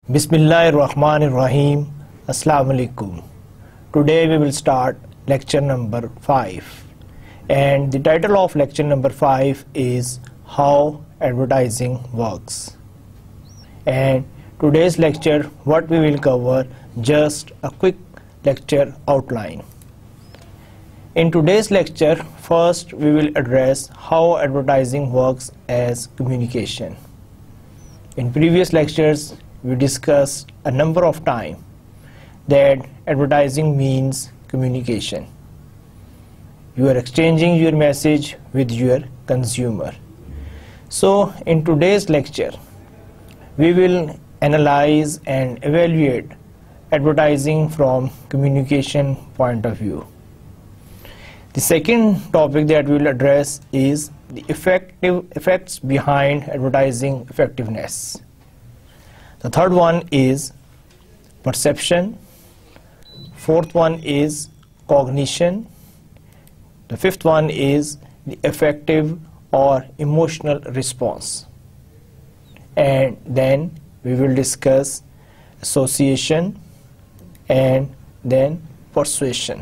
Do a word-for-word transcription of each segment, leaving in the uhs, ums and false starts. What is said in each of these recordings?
Bismillahirrahmanirrahim. Assalamu alaikum. Today we will start lecture number five, and the title of lecture number five is How Advertising Works. And today's lecture, what we will cover, just a quick lecture outline. In today's lecture, first we will address how advertising works as communication. In previous lectures, we discussed a number of times that advertising means communication. You are exchanging your message with your consumer. So in today's lecture, we will analyze and evaluate advertising from communication point of view. The second topic that we will address is the effective effects behind advertising effectiveness. The third one is perception. Fourth one is cognition. The fifth one is the affective or emotional response. And then we will discuss association and then persuasion.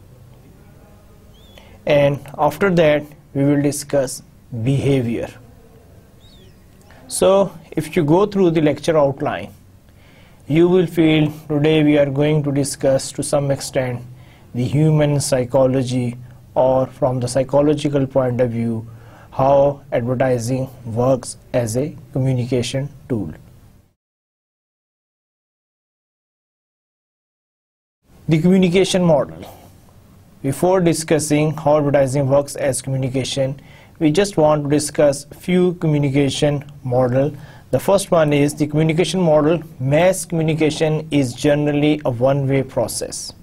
And after that we will discuss behavior. So if you go through the lecture outline, you will feel today we are going to discuss to some extent the human psychology, or from the psychological point of view, how advertising works as a communication tool. The communication model. Before discussing how advertising works as communication, we just want to discuss few communication model. The first one is the communication model. Mass communication is generally a one-way process.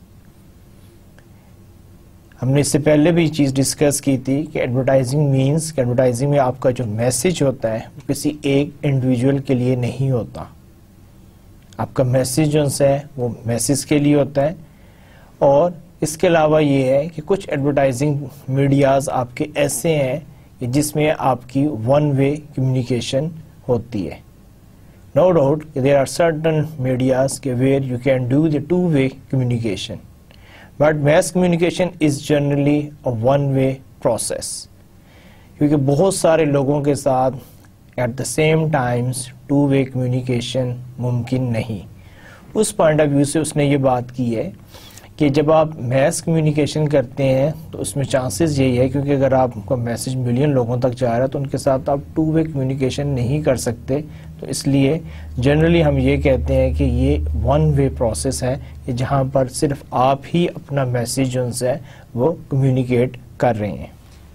हमने इससे पहले भी चीज़ discuss की थी कि advertising means कि advertising में आपका जो मैसेज होता है किसी एक इंडिविजुअल के लिए नहीं होता. आपका मैसेज जो है वो मैसेज के लिए होता है. और इसके अलावा ये है कि कुछ एडवर्टाइजिंग मीडियाज़ आपके ऐसे हैं कि जिसमें आपकी वन वे कम्युनिकेशन होती है. No doubt there are certain medias के where you can do the two way communication, but mass communication is generally a one way process, क्योंकि बहुत सारे लोगों के साथ at the same times two way communication मुमकिन नहीं. उस पॉइंट ऑफ व्यू से उसने ये बात की है कि जब आप मैस कम्युनिकेशन करते हैं तो उसमें चांसेस यही है, क्योंकि अगर आपका मैसेज मिलियन लोगों तक जा रहा है तो उनके साथ आप टू वे कम्युनिकेशन नहीं कर सकते. तो इसलिए जनरली हम ये कहते हैं कि ये वन वे प्रोसेस है कि जहाँ पर सिर्फ आप ही अपना मैसेज जो है वो कम्युनिकेट कर रहे हैं.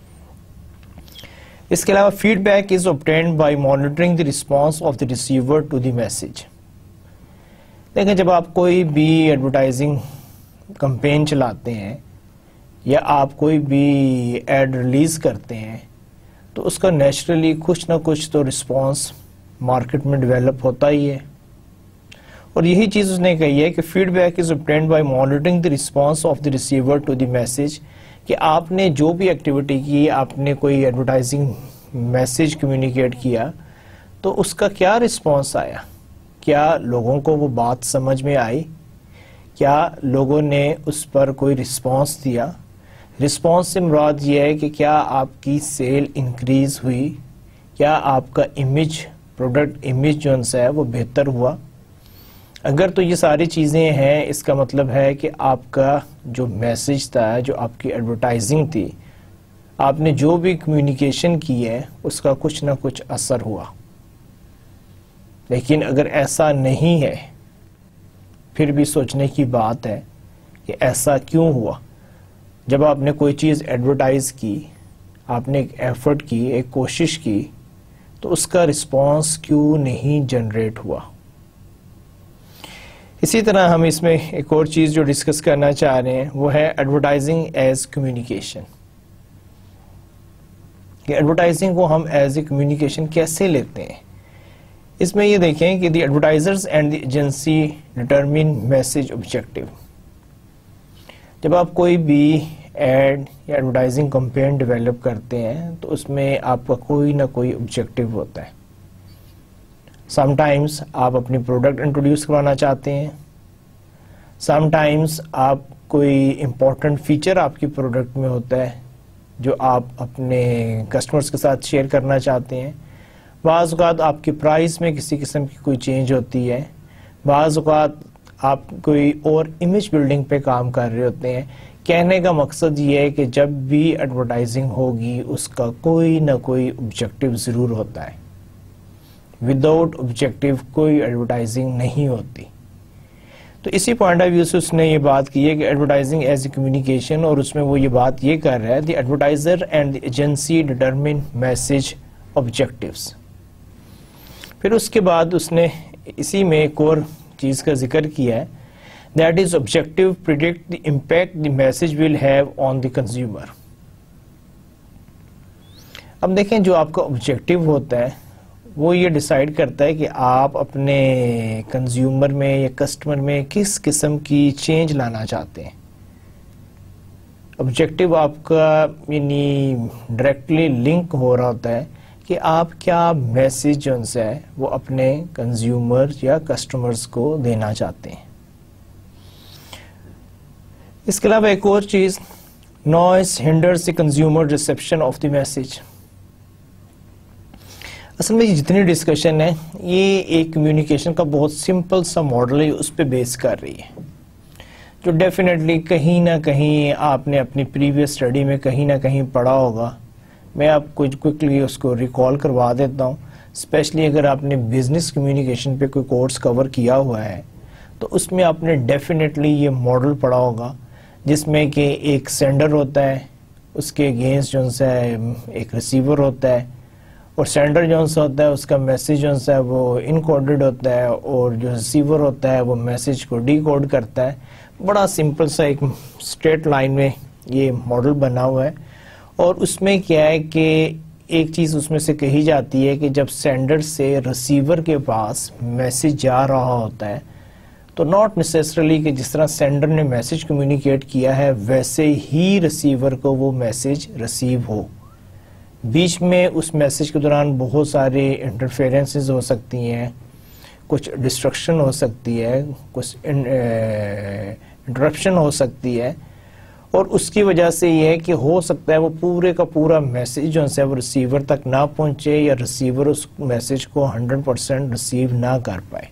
इसके अलावा feedback is obtained by monitoring the response of the receiver to the message. देखें, जब आप कोई भी एडवर्टाइजिंग कैंपेन चलाते हैं या आप कोई भी एड रिलीज करते हैं तो उसका नेचुरली कुछ ना कुछ तो रिस्पांस मार्केट में डेवलप होता ही है. और यही चीज़ उसने कही है कि feedback is obtained by monitoring the response of the receiver to the message, कि आपने जो भी एक्टिविटी की, आपने कोई एडवर्टाइजिंग मैसेज कम्युनिकेट किया तो उसका क्या रिस्पांस आया, क्या लोगों को वो बात समझ में आई, क्या लोगों ने उस पर कोई रिस्पांस दिया. रिस्पांस से मुराद ये है कि क्या आपकी सेल इंक्रीज हुई, क्या आपका इमेज, प्रोडक्ट इमेज जो है वो बेहतर हुआ. अगर तो ये सारी चीज़ें हैं, इसका मतलब है कि आपका जो मैसेज था, जो आपकी एडवर्टाइजिंग थी, आपने जो भी कम्युनिकेशन की है उसका कुछ ना कुछ असर हुआ. लेकिन अगर ऐसा नहीं है, फिर भी सोचने की बात है कि ऐसा क्यों हुआ. जब आपने कोई चीज़ एडवर्टाइज की, आपने एक एफर्ट की, एक कोशिश की, तो उसका रिस्पांस क्यों नहीं जनरेट हुआ. इसी तरह हम इसमें एक और चीज़ जो डिस्कस करना चाह रहे हैं वो है एडवर्टाइजिंग एज कम्युनिकेशन. कि एडवर्टाइजिंग को हम एज ए कम्युनिकेशन कैसे लेते हैं. इसमें ये देखें कि the advertisers and the agency determine message objective. जब आप कोई भी एड या एडवर्टाइजिंग कैंपेन डेवलप करते हैं तो उसमें आपका कोई ना कोई ऑब्जेक्टिव होता है. समटाइम्स आप अपनी प्रोडक्ट इंट्रोड्यूस करवाना चाहते हैं, समटाइम्स आप कोई इम्पोर्टेंट फीचर आपकी प्रोडक्ट में होता है जो आप अपने कस्टमर्स के साथ शेयर करना चाहते हैं, बाज़ औक़ात आपकी प्राइस में किसी किस्म की कोई चेंज होती है, बाज़ औक़ात आप कोई और इमेज बिल्डिंग पे काम कर रहे होते हैं। कहने का मकसद ये है कि जब भी एडवर्टाइजिंग होगी उसका कोई ना कोई ऑब्जेक्टिव ज़रूर होता है। विदाउट ऑब्जेक्टिव कोई एडवर्टाइजिंग नहीं होती। तो इसी पॉइंट ऑफ व्यू से उसने ये बात की है कि एडवर्टाइजिंग एज ए कम्युनिकेशन, और उसमें वो ये बात ये कर रहा है, the advertiser and the agency determine message objectives. फिर उसके बाद उसने इसी में एक और चीज़ का जिक्र किया है, that is objective predict the impact the message will have on the consumer. अब देखें, जो आपका ऑब्जेक्टिव होता है वो ये डिसाइड करता है कि आप अपने कंज्यूमर में या कस्टमर में किस किस्म की चेंज लाना चाहते हैं। ऑब्जेक्टिव आपका यानी डायरेक्टली लिंक हो रहा होता है कि आप क्या मैसेज जो है वो अपने कंज्यूमर या कस्टमर्स को देना चाहते हैं। इसके अलावा एक और चीज़, noise hinders the consumer reception of the message. असल में जितनी डिस्कशन है ये एक कम्युनिकेशन का बहुत सिंपल सा मॉडल है, उस पर बेस कर रही है, जो डेफिनेटली कहीं ना कहीं आपने अपनी प्रीवियस स्टडी में कहीं ना कहीं पढ़ा होगा। मैं आपको क्विकली उसको रिकॉल करवा देता हूँ। स्पेशली अगर आपने बिजनेस कम्युनिकेशन पे कोई कोर्स कवर किया हुआ है तो उसमें आपने डेफिनेटली ये मॉडल पढ़ा होगा, जिसमें कि एक सेंडर होता है, उसके अगेंस्ट जो है एक रिसीवर होता है, और सेंडर जो सा होता है उसका मैसेज जो सा है वो इनकोडेड होता है, और जो रिसीवर होता है वो मैसेज को डीकोड करता है। बड़ा सिंपल सा एक स्ट्रेट लाइन में ये मॉडल बना हुआ है। और उसमें क्या है कि एक चीज़ उसमें से कही जाती है कि जब सेंडर से रिसीवर के पास मैसेज जा रहा होता है तो नॉट नेसेसरली कि जिस तरह सेंडर ने मैसेज कम्युनिकेट किया है वैसे ही रिसीवर को वो मैसेज रिसीव हो। बीच में उस मैसेज के दौरान बहुत सारे इंटरफेरेंसेस हो सकती हैं, कुछ डिस्ट्रक्शन हो सकती है, कुछ इंटरप्शन हो सकती है, और उसकी वजह से ये है कि हो सकता है वो पूरे का पूरा मैसेज जो है वो रिसीवर तक ना पहुंचे, या रिसीवर उस मैसेज को हंड्रेड परसेंट रिसीव ना कर पाए।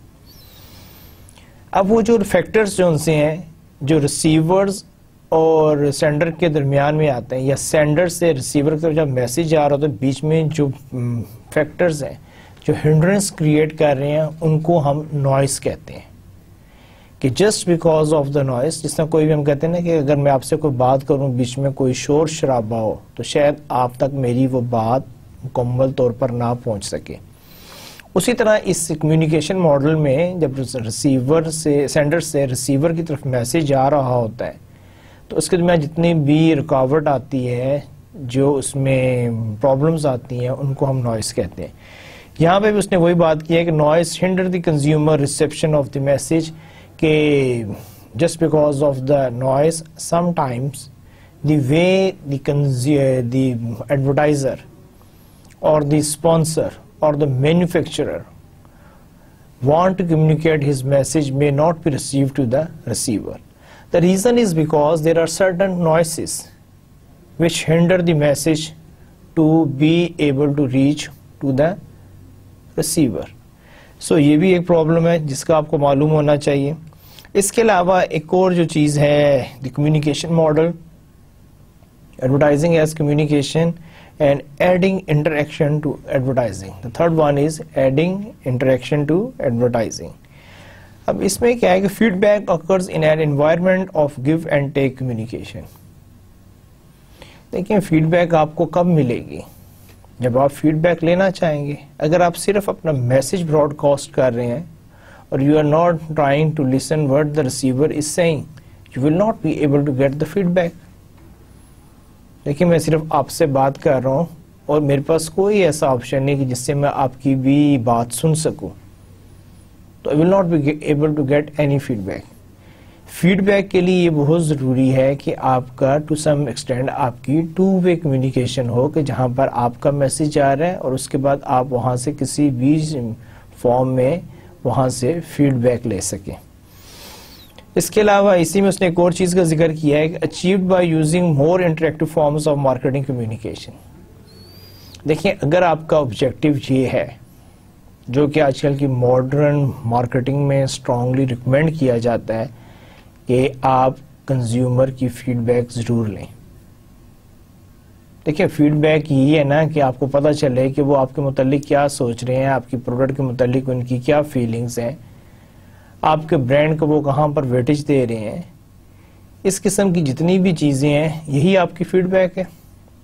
अब वो जो फैक्टर्स जो उनसे हैं जो रिसीवर्स और सेंडर के दरमियान में आते हैं, या सेंडर से रिसीवर की तरफ जब मैसेज आ रहा होता है, बीच में जो फैक्टर्स हैं जो हिंड्रेंस क्रिएट कर रहे हैं उनको हम नॉइस कहते हैं। कि just because of the noise, जिस तरह कोई भी हम कहते हैं ना कि अगर मैं आपसे कोई बात करूं बीच में कोई शोर शराबा हो तो शायद आप तक मेरी वो बात मुकम्मल तौर पर ना पहुंच सके। उसी तरह इस कम्युनिकेशन मॉडल में जब रिसीवर से सेंडर से रिसीवर की तरफ मैसेज आ रहा होता है तो उसके दरमियान जितनी भी रुकावट आती है, जो उसमें प्रॉब्लम्स आती हैं, उनको हम नॉइस कहते हैं। यहाँ पे भी उसने वही बात की है कि noise hinder the consumer reception of the message, कि just because of the noise sometimes the way the advertiser और the sponsor or the manufacturer want to communicate his message may not be received to the receiver. The reason is because there are certain noises which hinder the message to be able to reach to the receiver. So ये भी एक problem है जिसका आपको मालूम होना चाहिए। इसके अलावा एक और जो चीज़ है, the communication model, advertising as communication and adding interaction to advertising. The third one is adding interaction to advertising. अब इसमें क्या है कि feedback occurs in an environment of give and take communication. देखिए feedback आपको कब मिलेगी? जब आप feedback लेना चाहेंगे। अगर आप सिर्फ अपना मैसेज ब्रॉडकास्ट कर रहे हैं और you are not trying to listen what the receiver is saying, you will not be able to get the feedback. देखिए मैं सिर्फ आपसे बात कर रहा हूँ और मेरे पास कोई ऐसा ऑप्शन नहीं कि जिससे मैं आपकी भी बात सुन सकूं, तो I will not be able to get any feedback. Feedback के लिए ये बहुत ज़रूरी है कि आपका टू सम एक्सटेंड आपकी टू वे कम्युनिकेशन हो, कि जहाँ पर आपका मैसेज आ रहा है और उसके बाद आप वहाँ से किसी भी फॉर्म में वहाँ से फीडबैक ले सकें। इसके अलावा इसी में उसने एक और चीज़ का जिक्र किया है कि achieved by using more interactive forms of marketing communication. देखिए, अगर आपका ऑब्जेक्टिव ये है, जो कि आजकल की मॉडर्न मार्केटिंग में स्ट्रांगली रिकमेंड किया जाता है, कि आप कंज्यूमर की फीडबैक ज़रूर लें। देखिए, फीडबैक यही है ना कि आपको पता चले कि वो आपके मुतालिक क्या सोच रहे हैं, आपकी प्रोडक्ट के मुतालिक उनकी क्या फीलिंग्स हैं, आपके ब्रांड को वो कहाँ पर वेटेज दे रहे हैं। इस किस्म की जितनी भी चीज़ें हैं, यही आपकी फीडबैक है।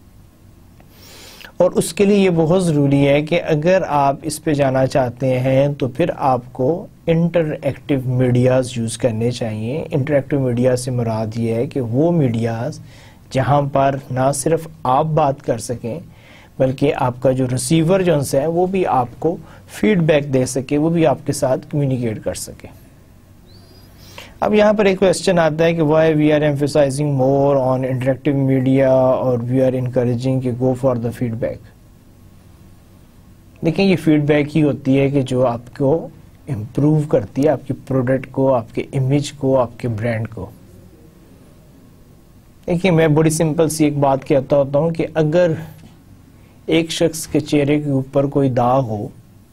और उसके लिए ये बहुत ज़रूरी है कि अगर आप इस पे जाना चाहते हैं तो फिर आपको इंटरएक्टिव मीडियाज़ यूज़ करने चाहिए। इंटरएक्टिव मीडिया से मुराद ये है कि वो मीडियाज़ जहाँ पर ना सिर्फ आप बात कर सकें, बल्कि आपका जो रिसीवर जो है वो भी आपको फीडबैक दे सके, वो भी आपके साथ कम्युनिकेट कर सके। अब यहाँ पर एक क्वेश्चन आता है कि why we are emphasising more on interactive media और वी आर इनकरेजिंग कि गो फॉर द फीडबैक। देखिए, ये फीडबैक ही होती है कि जो आपको इम्प्रूव करती है, आपकी प्रोडक्ट को, आपके इमेज को, आपके ब्रांड को। देखिए, मैं बड़ी सिंपल सी एक बात कहता होता हूँ कि अगर एक शख्स के चेहरे के ऊपर कोई दाग हो,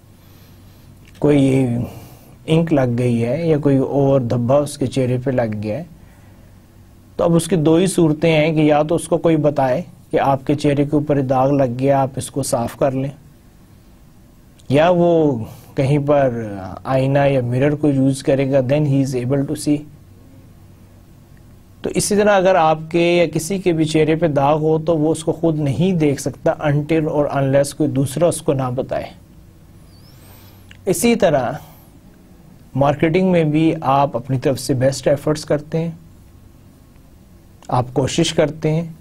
कोई इंक लग गई है या कोई और धब्बा उसके चेहरे पे लग गया है, तो अब उसकी दो ही सूरतें हैं कि या तो उसको कोई बताए कि आपके चेहरे के ऊपर दाग लग गया, आप इसको साफ कर लें, या वो कहीं पर आईना या मिरर को यूज करेगा, then he is able to see. तो इसी तरह अगर आपके या किसी के भी चेहरे पे दाग हो तो वो उसको खुद नहीं देख सकता अनटिल और अनलेस कोई दूसरा उसको ना बताए। इसी तरह मार्केटिंग में भी आप अपनी तरफ से बेस्ट एफर्ट्स करते हैं, आप कोशिश करते हैं,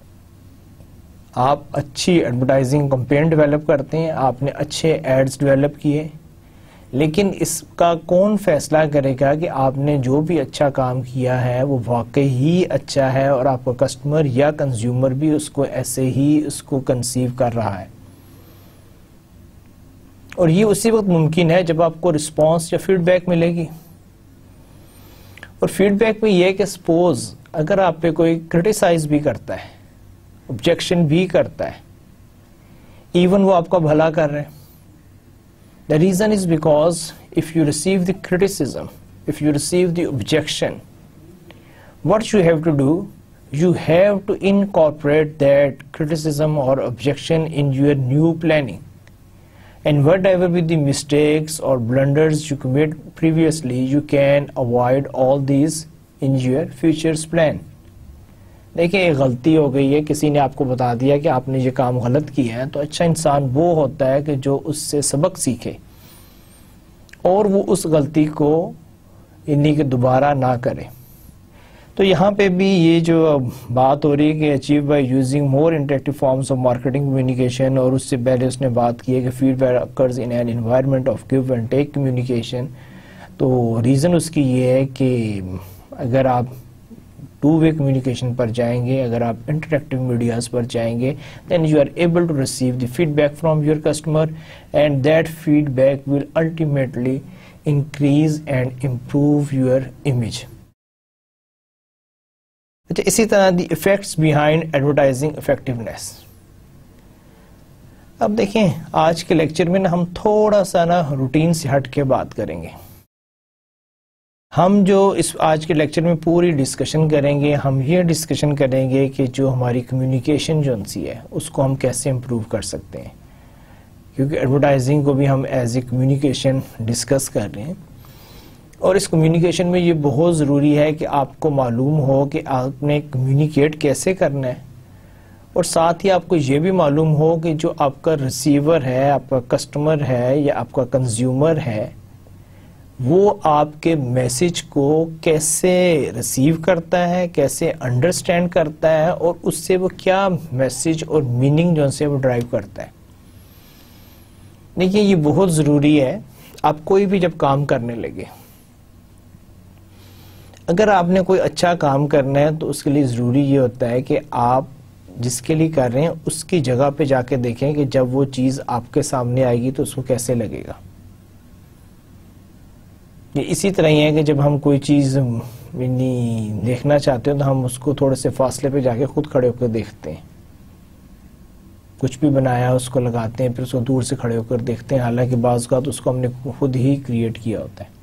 आप अच्छी एडवर्टाइजिंग कैंपेन डेवलप करते हैं, आपने अच्छे एड्स डेवलप किए, लेकिन इसका कौन फैसला करेगा कि आपने जो भी अच्छा काम किया है वो वाकई ही अच्छा है और आपका कस्टमर या कंज्यूमर भी उसको ऐसे ही उसको कंसीव कर रहा है। और ये उसी वक्त मुमकिन है जब आपको रिस्पांस या फीडबैक मिलेगी। और फीडबैक में ये है कि सपोज अगर आप पे कोई क्रिटिसाइज भी करता है, ऑब्जेक्शन भी करता है, इवन वो आपका भला कर रहे हैं, the reason is because if you receive the criticism, if you receive the objection, what you have to do, you have to incorporate that criticism or objection in your new planning. And whatever be the mistakes or blunders you commit previously, you can avoid all these in your future's plan. देखिए, एक गलती हो गई है, किसी ने आपको बता दिया कि आपने ये काम गलत किया है, तो अच्छा इंसान वो होता है कि जो उससे सबक सीखे और वो उस गलती को इन्हीं के दोबारा ना करे। तो यहाँ पे भी ये जो बात हो रही है कि achieve by using more interactive forms of marketing communication, और उससे पहले उसने बात की है कि feedback occurs in an environment of give and take communication. तो रीज़न उसकी ये है कि अगर आप टू वे कम्युनिकेशन पर जाएंगे, अगर आप इंटरेक्टिव मीडियाज़ पर जाएंगे, then you are able to receive the feedback from your customer and that feedback will ultimately increase and improve your image. अच्छा, इसी तरह the effects behind advertising effectiveness. अब देखें, आज के लेक्चर में ना हम थोड़ा सा ना रूटीन से हट के बात करेंगे। हम जो इस आज के लेक्चर में पूरी डिस्कशन करेंगे, हम ये डिस्कशन करेंगे कि जो हमारी कम्युनिकेशन जो सी है उसको हम कैसे इम्प्रूव कर सकते हैं, क्योंकि एडवर्टाइजिंग को भी हम एज ए कम्युनिकेशन डिस्कस कर रहे हैं। और इस कम्युनिकेशन में ये बहुत ज़रूरी है कि आपको मालूम हो कि आपने कम्युनिकेट कैसे करना है, और साथ ही आपको ये भी मालूम हो कि जो आपका रिसीवर है, आपका कस्टमर है या आपका कंज्यूमर है, वो आपके मैसेज को कैसे रिसीव करता है, कैसे अंडरस्टैंड करता है, और उससे वो क्या मैसेज और मीनिंग जो से वो ड्राइव करता है। देखिए, ये बहुत ज़रूरी है। आप कोई भी जब काम करने लगे, अगर आपने कोई अच्छा काम करना है तो उसके लिए ज़रूरी ये होता है कि आप जिसके लिए कर रहे हैं उसकी जगह पे जाके देखें कि जब वो चीज़ आपके सामने आएगी तो उसको कैसे लगेगा। ये इसी तरह ही है कि जब हम कोई चीज़ नहीं देखना चाहते हो तो हम उसको थोड़े से फासले पे जाके खुद खड़े होकर देखते हैं। कुछ भी बनाया उसको लगाते हैं, फिर उसको दूर से खड़े होकर देखते हैं, हालांकि बाज़ का तो उसको हमने खुद ही क्रिएट किया होता है।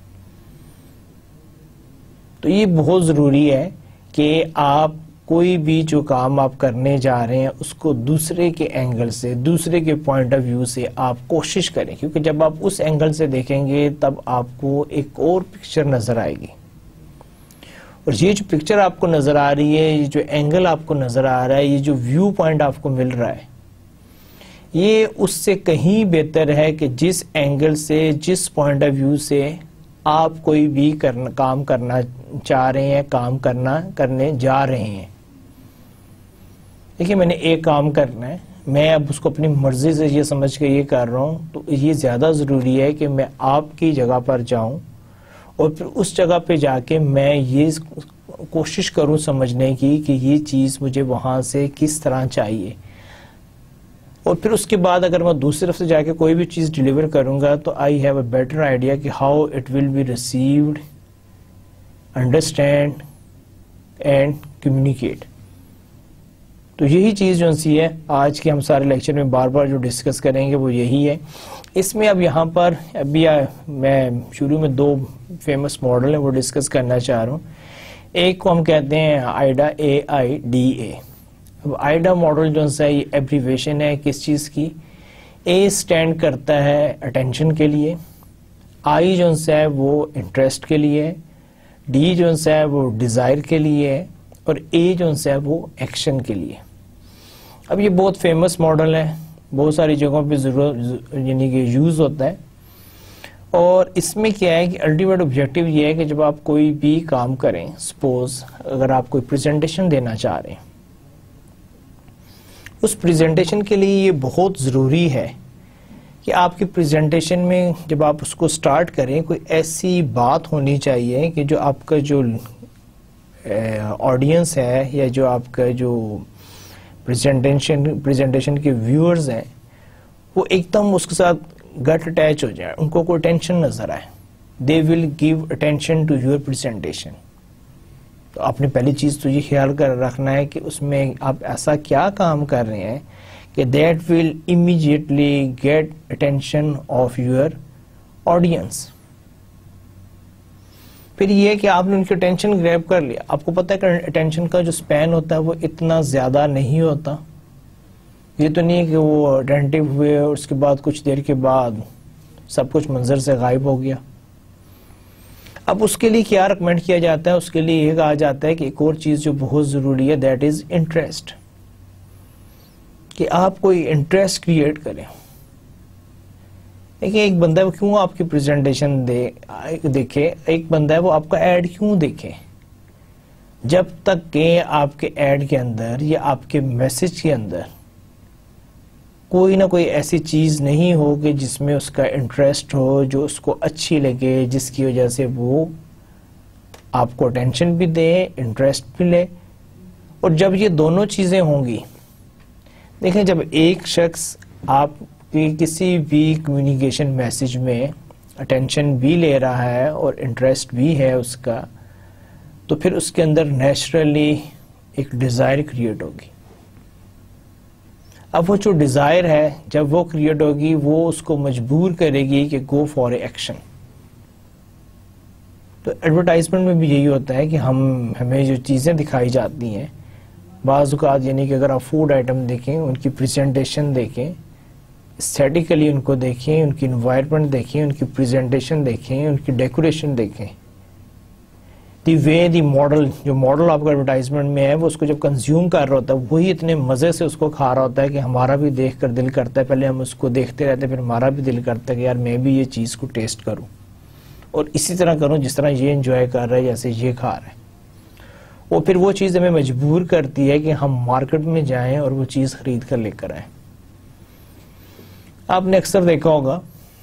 तो ये बहुत ज़रूरी है कि आप कोई भी जो काम आप करने जा रहे हैं उसको दूसरे के एंगल से, दूसरे के पॉइंट ऑफ व्यू से आप कोशिश करें, क्योंकि जब आप उस एंगल से देखेंगे तब आपको एक और पिक्चर नज़र आएगी। और ये जो पिक्चर आपको नज़र आ रही है, ये जो एंगल आपको नज़र आ रहा है, ये जो व्यू पॉइंट आपको मिल रहा है, ये उससे कहीं बेहतर है कि जिस एंगल से, जिस पॉइंट ऑफ व्यू से आप कोई भी करना काम करना चाह रहे हैं, काम करना करने जा रहे हैं। देखिए, मैंने एक काम करना है, मैं अब उसको अपनी मर्जी से ये समझ के ये कर रहा हूँ, तो ये ज़्यादा ज़रूरी है कि मैं आपकी जगह पर जाऊँ और फिर उस जगह पे जाके मैं ये कोशिश करूँ समझने की कि ये चीज़ मुझे वहाँ से किस तरह चाहिए, और फिर उसके बाद अगर मैं दूसरी तरफ से जाके कोई भी चीज़ डिलीवर करूँगा तो I have a better idea कि how it will be received, understand and communicate. तो यही चीज़ जो सी है आज के हम सारे लेक्चर में बार बार जो डिस्कस करेंगे वो यही है। इसमें अब यहाँ पर अभी आ, मैं शुरू में दो फेमस मॉडल हैं वो डिस्कस करना चाह रहा हूँ। एक को हम कहते हैं Aida, A I D A. अब आइडा मॉडल जो है ये एब्रीवेशन है किस चीज़ की? ए स्टैंड करता है अटेंशन के लिए, आई जो है वो इंटरेस्ट के लिए, डी जो है वो डिज़ायर के लिए, और ए जो है वो एक्शन के लिए। अब ये बहुत फेमस मॉडल है, बहुत सारी जगहों पे ज़रूरत यानी कि यूज़ होता है। और इसमें क्या है कि अल्टीमेट ऑब्जेक्टिव ये है कि जब आप कोई भी काम करें, सपोज अगर आप कोई प्रेजेंटेशन देना चाह रहे हैं, उस प्रेजेंटेशन के लिए ये बहुत ज़रूरी है कि आपकी प्रेजेंटेशन में जब आप उसको स्टार्ट करें कोई ऐसी बात होनी चाहिए कि जो आपका जो ऑडियंस है या जो आपका जो प्रेजेंटेशन प्रेजेंटेशन के व्यूअर्स हैं वो एकदम उसके साथ गट अटैच हो जाए, उनको कोई टेंशन नज़र आए, they will give attention to your presentation. तो आपने पहली चीज़ तो ये ख्याल कर रखना है कि उसमें आप ऐसा क्या काम कर रहे हैं कि that will immediately get attention of your audience. फिर ये है कि आपने उनकी अटेंशन ग्रैब कर लिया। आपको पता है कि अटेंशन का जो स्पैन होता है वो इतना ज़्यादा नहीं होता। ये तो नहीं है कि वो अटेंटिव हुए और उसके बाद कुछ देर के बाद सब कुछ मंजर से गायब हो गया। अब उसके लिए क्या रिकमेंड किया जाता है? उसके लिए ये कहा जाता है कि एक और चीज़ जो बहुत ज़रूरी है दैट इज़ इंटरेस्ट, कि आप कोई इंटरेस्ट क्रिएट करें। देखिए, एक बंदा है वो क्यों आपकी प्रेजेंटेशन दे देखे, एक बंदा है वो आपका ऐड क्यों देखे? जब तक के आपके ऐड के अंदर या आपके मैसेज के अंदर कोई ना कोई ऐसी चीज़ नहीं हो कि जिसमें उसका इंटरेस्ट हो, जो उसको अच्छी लगे, जिसकी वजह से वो आपको अटेंशन भी दे, इंटरेस्ट भी ले। और जब ये दोनों चीज़ें होंगी, देखें, जब एक शख्स आपकी किसी भी कम्युनिकेशन मैसेज में अटेंशन भी ले रहा है और इंटरेस्ट भी है उसका, तो फिर उसके अंदर नेचुरली एक डिज़ायर क्रिएट होगी। अब वो जो डिज़ायर है जब वो क्रिएट होगी वो उसको मजबूर करेगी कि गो फॉर एक्शन। तो एडवर्टाइजमेंट में भी यही होता है कि हम हमें जो चीज़ें दिखाई जाती हैं बाज़ औक़ात, यानी कि अगर आप फूड आइटम देखें, उनकी प्रेजेंटेशन देखें, एस्थेटिकली उनको देखें, उनकी इन्वायरमेंट देखें, उनकी प्रेजेंटेशन देखें, उनकी डेकोरेशन देखें, दी वे दी मॉडल, जो मॉडल आपका एडवर्टाइजमेंट में है वो उसको जब कंज्यूम कर रहा होता है वही इतने मज़े से उसको खा रहा होता है कि हमारा भी देख कर दिल करता है, पहले हम उसको देखते रहते हैं फिर हमारा भी दिल करता है कि यार मैं भी ये चीज़ को टेस्ट करूं और इसी तरह करूं जिस तरह ये एंजॉय कर रहा है, जैसे ये खा रहा है। और फिर वो चीज़ हमें मजबूर करती है कि हम मार्केट में जाएं और वो चीज़ खरीद कर लेकर आएँ। आपने अक्सर देखा होगा,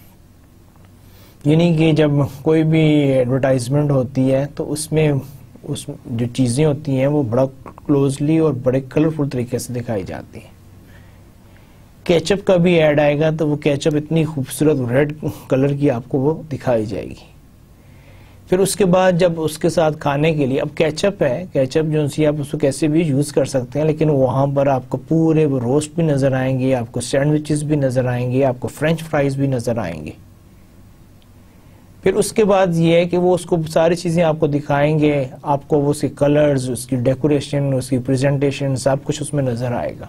यानी कि जब कोई भी एडवर्टाइजमेंट होती है तो उसमें उस जो चीज़ें होती हैं वो बड़ा क्लोजली और बड़े कलरफुल तरीके से दिखाई जाती हैं। केचप का भी ऐड आएगा तो वो केचप इतनी खूबसूरत रेड कलर की आपको वो दिखाई जाएगी। फिर उसके बाद जब उसके साथ खाने के लिए, अब केचप है, केचप जो सी आप उसको कैसे भी यूज़ कर सकते हैं, लेकिन वहाँ पर आपको पूरे वो रोस्ट भी नज़र आएंगे, आपको सैंडविचेस भी नज़र आएंगे, आपको फ्रेंच फ्राइज भी नज़र आएंगे। फिर उसके बाद ये है कि वो उसको सारी चीज़ें आपको दिखाएंगे, आपको वो उसके कलर्स, उसकी डेकोरेशन, उसकी प्रेजेंटेशन सब कुछ उसमें नज़र आएगा।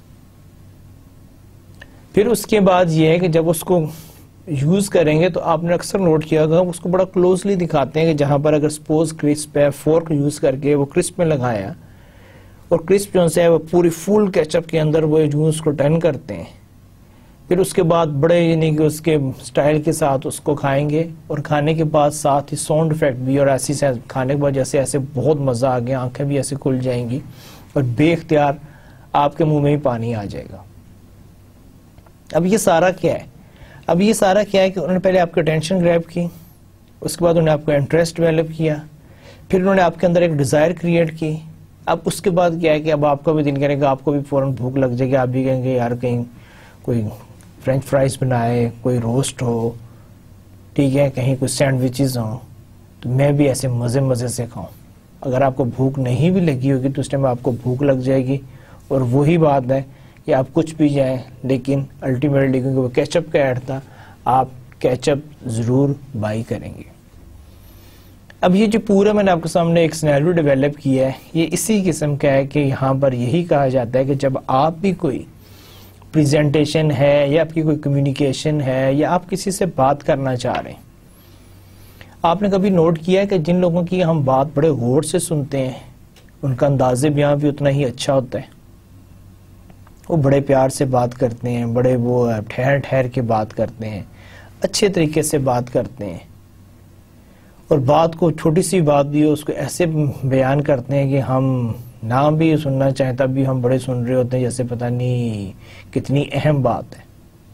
फिर उसके बाद ये है कि जब उसको यूज़ करेंगे तो आपने अक्सर नोट किया होगा उसको बड़ा क्लोजली दिखाते हैं कि जहाँ पर अगर सपोज क्रिस्प है, फोर्क यूज़ करके वो क्रिस्प में लगाया और क्रिस्प जो है वो पूरी फुल केचप के अंदर वो जूस को टर्न करते हैं। फिर उसके बाद बड़े यानी कि उसके स्टाइल के साथ उसको खाएंगे और खाने के बाद साथ ही साउंड इफेक्ट भी, और ऐसी खाने के बाद जैसे ऐसे बहुत मज़ा आ गया, आंखें भी ऐसे खुल जाएंगी और बेख्तियार आपके मुंह में ही पानी आ जाएगा। अब ये सारा क्या है? अब ये सारा क्या है कि उन्होंने पहले आपकी अटेंशन ग्रैब की, उसके बाद उन्होंने आपका इंटरेस्ट डेवलप किया, फिर उन्होंने आपके अंदर एक डिज़ायर क्रिएट की। अब उसके बाद क्या है कि अब आपका भी दिल करेगा, आपको भी फ़ौरन भूख लग जाएगी, आप भी कहेंगे यार कहीं कोई फ्रेंच फ्राइज बनाए, कोई रोस्ट हो, ठीक है, कहीं कोई सैंडविचेस हों, तो मैं भी ऐसे मज़े मज़े से खाऊं। अगर आपको भूख नहीं भी लगी होगी तो उस टाइम आपको भूख लग जाएगी। और वही बात है कि आप कुछ भी जाएं, लेकिन अल्टीमेटली क्योंकि वो केचप का ऐड था, आप केचप ज़रूर बाई करेंगे। अब ये जो पूरा मैंने आपके सामने एक सिनेरियो डेवलप किया है, ये इसी किस्म का है कि यहाँ पर यही कहा जाता है कि जब आप भी कोई प्रेजेंटेशन है या आपकी कोई कम्युनिकेशन है या आप किसी से बात करना चाह रहे हैं, आपने कभी नोट किया है कि जिन लोगों की हम बात बड़े गौर से सुनते हैं उनका अंदाज़े बयां भी उतना ही अच्छा होता है। वो बड़े प्यार से बात करते हैं, बड़े वो ठहर ठहर के बात करते हैं, अच्छे तरीके से बात करते हैं और बात को, छोटी सी बात भी हो उसको ऐसे बयान करते हैं कि हम ना भी सुनना चाहें तब भी हम बड़े सुन रहे होते हैं, जैसे पता नहीं कितनी अहम बात है।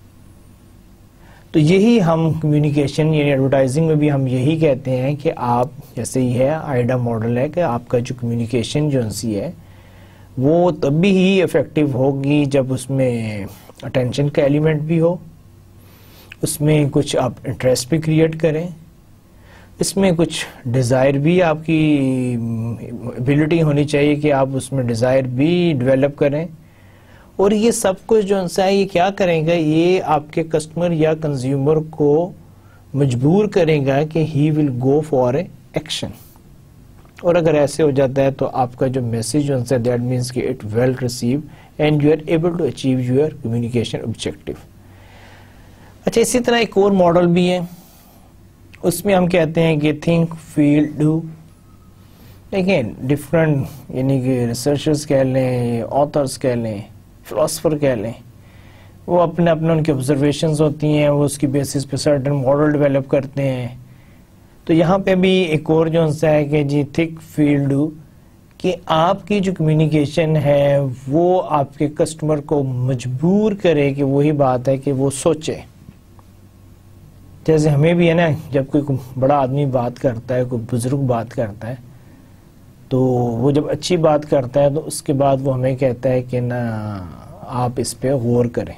तो यही हम कम्युनिकेशन यानी एडवर्टाइजिंग में भी हम यही कहते हैं कि आप, जैसे ही है आइडा मॉडल है कि आपका जो कम्युनिकेशन जो सी है वो तभी ही इफ़ेक्टिव होगी जब उसमें अटेंशन का एलिमेंट भी हो, उसमें कुछ आप इंटरेस्ट भी क्रिएट करें, इसमें कुछ डिज़ायर भी, आपकी एबिलिटी होनी चाहिए कि आप उसमें डिज़ायर भी डेवलप करें। और ये सब कुछ जो है ये क्या करेंगे, ये आपके कस्टमर या कंज्यूमर को मजबूर करेगा कि he will go for a action. और अगर ऐसे हो जाता है तो आपका जो मैसेज जो है दैट मीन्स कि it well receive and you are able to achieve your communication objective. अच्छा, इसी तरह एक और मॉडल भी है, उसमें हम कहते हैं कि think feel do. Again different यानी कि रिसर्चर्स कह लें, ऑथर्स कह लें, फिलोसफर कह लें, वो अपने अपने उनकी ऑब्जर्वेशंस होती हैं, वो उसकी बेसिस पे सर्टेन मॉडल डेवलप करते हैं। तो यहाँ पे भी एक और जो है कि जी थिंक फील डू, कि आपकी जो कम्युनिकेशन है वो आपके कस्टमर को मजबूर करे कि वही बात है कि वो सोचे। जैसे हमें भी है ना, जब कोई बड़ा आदमी बात करता है, कोई बुजुर्ग बात करता है, तो वो जब अच्छी बात करता है तो उसके बाद वो हमें कहता है कि ना आप इस पे गौर करें,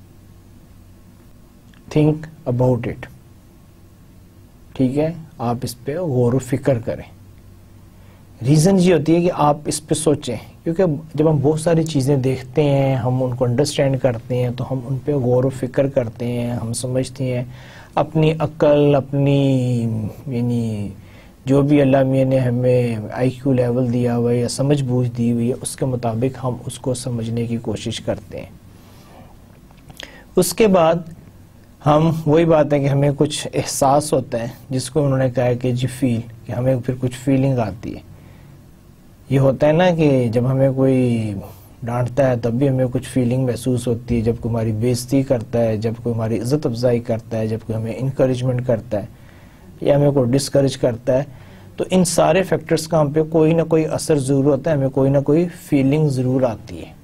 थिंक अबाउट इट, ठीक है, आप इस पे गौर व फिक्र करें। रीज़न ये होती है कि आप इस पे सोचें, क्योंकि जब हम बहुत सारी चीज़ें देखते हैं, हम उनको अंडरस्टैंड करते हैं, तो हम उन पे गौर व फिक्र करते हैं, हम समझते हैं, अपनी अक्ल, अपनी यानी जो भी अल्लाह मियाँ ने हमें आई क्यू लेवल दिया हुआ है या समझ बूझ दी हुई है, उसके मुताबिक हम उसको समझने की कोशिश करते हैं। उसके बाद हम, वही बात है कि हमें कुछ एहसास होता है, जिसको उन्होंने कहा है कि जी फील, कि हमें फिर कुछ फीलिंग आती है। ये होता है ना कि जब हमें कोई डांटता है तब भी हमें कुछ फीलिंग महसूस होती है, जब कोई हमारी बेइज्जती करता है, जब कोई हमारी इज़्ज़त अफजाई करता है, जब कोई हमें इनकरेजमेंट करता है या हमें कोई डिस्करेज करता है, तो इन सारे फैक्टर्स का हम पे कोई ना कोई असर ज़रूर होता है, हमें कोई ना कोई फीलिंग ज़रूर आती है।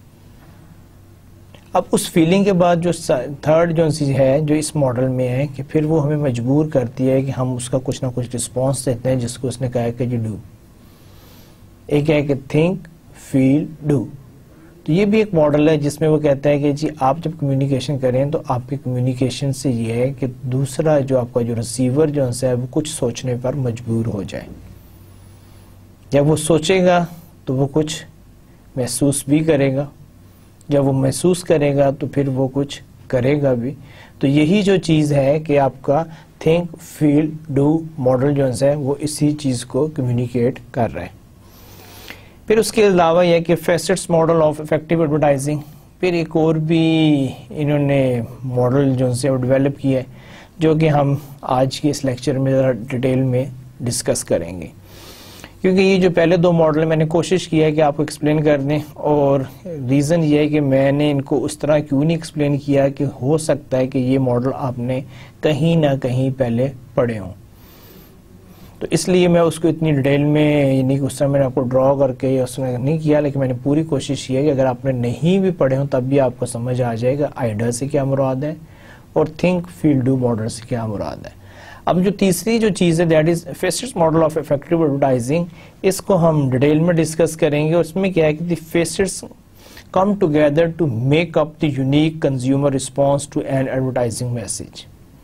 अब उस फीलिंग के बाद जो थर्ड जो चीज़ है जो इस मॉडल में है कि फिर वो हमें मजबूर करती है कि हम उसका कुछ ना कुछ रिस्पॉन्स देते हैं, जिसको उसने कहा है कि जी डू। एक है कि थिंक फील डू। तो तो ये भी एक मॉडल है जिसमें वो कहता है कि जी आप जब कम्युनिकेशन करें तो आपके कम्युनिकेशन से ये है कि दूसरा जो आपका जो रिसीवर जो है वो कुछ सोचने पर मजबूर हो जाए। जब वो सोचेगा तो वो कुछ महसूस भी करेगा, जब वो महसूस करेगा तो फिर वो कुछ करेगा भी। तो यही जो चीज़ है कि आपका थिंक फील डू मॉडल जो है वो इसी चीज़ को कम्युनिकेट कर रहा है। फिर उसके अलावा यह कि facets model of effective advertising, फिर एक और भी इन्होंने मॉडल जो है वो डेवलप किया है जो कि हम आज के इस लेक्चर में ज़रा डिटेल में डिस्कस करेंगे। क्योंकि ये जो पहले दो मॉडल मैंने कोशिश किया है कि आपको एक्सप्लेन कर दें, और रीज़न ये है कि मैंने इनको उस तरह क्यों नहीं एक्सप्लेन किया कि हो सकता है कि ये मॉडल आपने कहीं ना कहीं पहले पढ़े हों, तो इसलिए मैं उसको इतनी डिटेल में यानी उस तरह मैंने आपको ड्रॉ करके उसमें नहीं किया। लेकिन मैंने पूरी कोशिश की है कि अगर आपने नहीं भी पढ़े हों तब भी आपको समझ आ जाएगा आइडिया से क्या मुराद है और थिंक फील डू मॉडल से क्या मुराद है। अब जो तीसरी जो चीज़ है that is facets model of effective advertising, इसको हम डिटेल में डिस्कस करेंगे। और उसमें क्या है कि the facets come together to make up the unique consumer response to an advertising message.